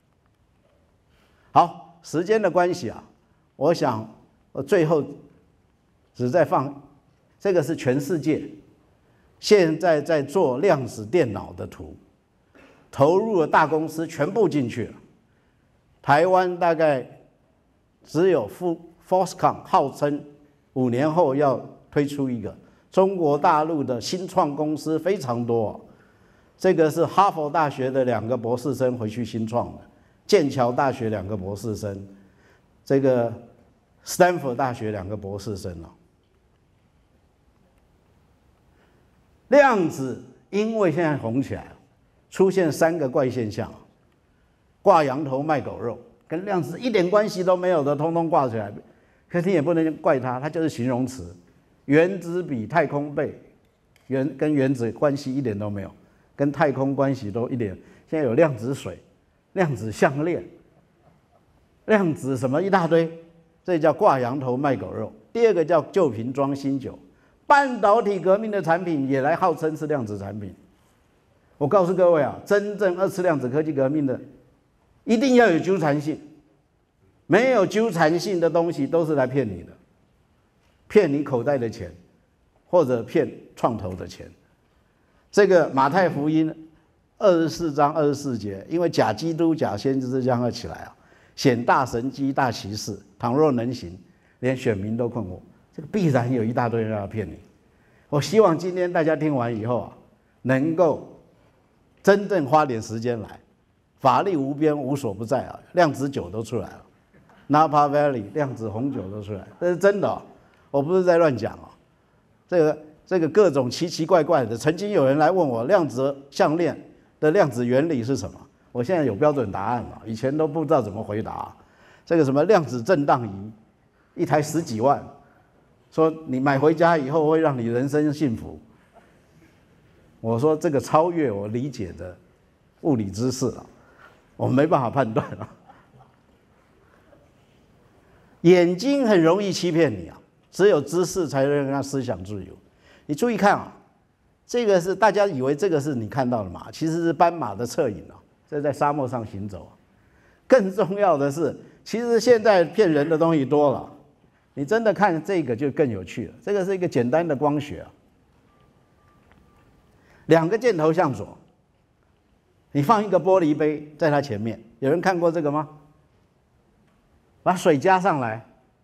好，时间的关系啊，我想我最后只在放，这个是全世界现在在做量子电脑的图，投入的大公司全部进去了。台湾大概只有Foxconn 号称5年后要推出一个，中国大陆的新创公司非常多。这个是哈佛大学的2个博士生回去新创的，剑桥大学2个博士生，这个斯坦福大学2个博士生。量子因为现在红起来了，出现3个怪现象，挂羊头卖狗肉，跟量子一点关系都没有的，通通挂起来。可是你也不能怪它，它就是形容词。原子比太空倍，跟原子关系一点都没有，跟太空关系都一点。现在有量子水、量子项链、量子什么一大堆，这叫挂羊头卖狗肉。第二个叫旧瓶装新酒，半导体革命的产品也来号称是量子产品。我告诉各位啊，真正2次量子科技革命的，一定要有纠缠性，没有纠缠性的东西都是来骗你的，骗你口袋的钱，或者骗创投的钱。这个马太福音24章24节，因为假基督、假先知将要起来啊，显大神机、大奇事，倘若能行，连选民都困惑。这个必然有一大堆人要骗你。我希望今天大家听完以后啊，能够真正花点时间来，法力无边，无所不在啊，量子酒都出来了 ，Napa Valley 量子红酒都出来了，这是真的哦，我不是在乱讲哦。这个各种奇奇怪怪的，曾经有人来问我量子项链的量子原理是什么，我现在有标准答案了，以前都不知道怎么回答。这个什么量子震荡仪，一台10几万，说你买回家以后会让你人生幸福。我说这个超越我理解的物理知识了，我没办法判断了。眼睛很容易欺骗你啊，只有知识才能让思想自由。你注意看啊，这个是大家以为这个是你看到的马，其实是斑马的侧影啊，这在沙漠上行走。更重要的是，其实现在骗人的东西多了，你真的看这个就更有趣了。这个是一个简单的光学啊，2个箭头向左，你放一个玻璃杯在它前面，有人看过这个吗？把水加上来，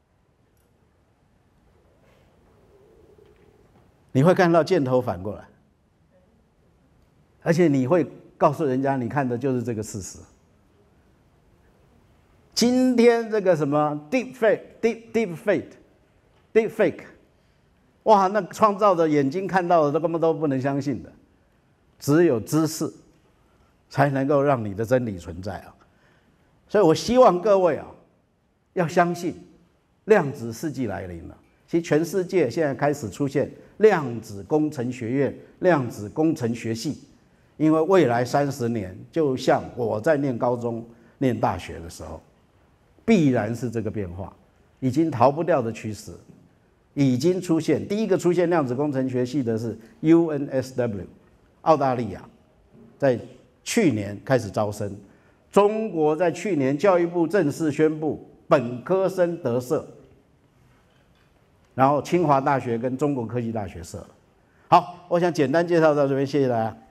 你会看到箭头反过来，而且你会告诉人家你看的就是这个事实。今天这个什么 deepfake， 哇，那创造的眼睛看到的都根本都不能相信的，只有知识才能够让你的真理存在啊。所以我希望各位啊，要相信量子世纪来临了。其实全世界现在开始出现量子工程学院、量子工程学系，因为未来30年，就像我在念高中、念大学的时候，必然是这个变化，已经逃不掉的趋势，已经出现。第一个出现量子工程学系的是 UNSW， 澳大利亚，在去年开始招生。中国在去年教育部正式宣布本科生得设，然后清华大学跟中国科技大学设了。好，我想简单介绍到这边，谢谢大家。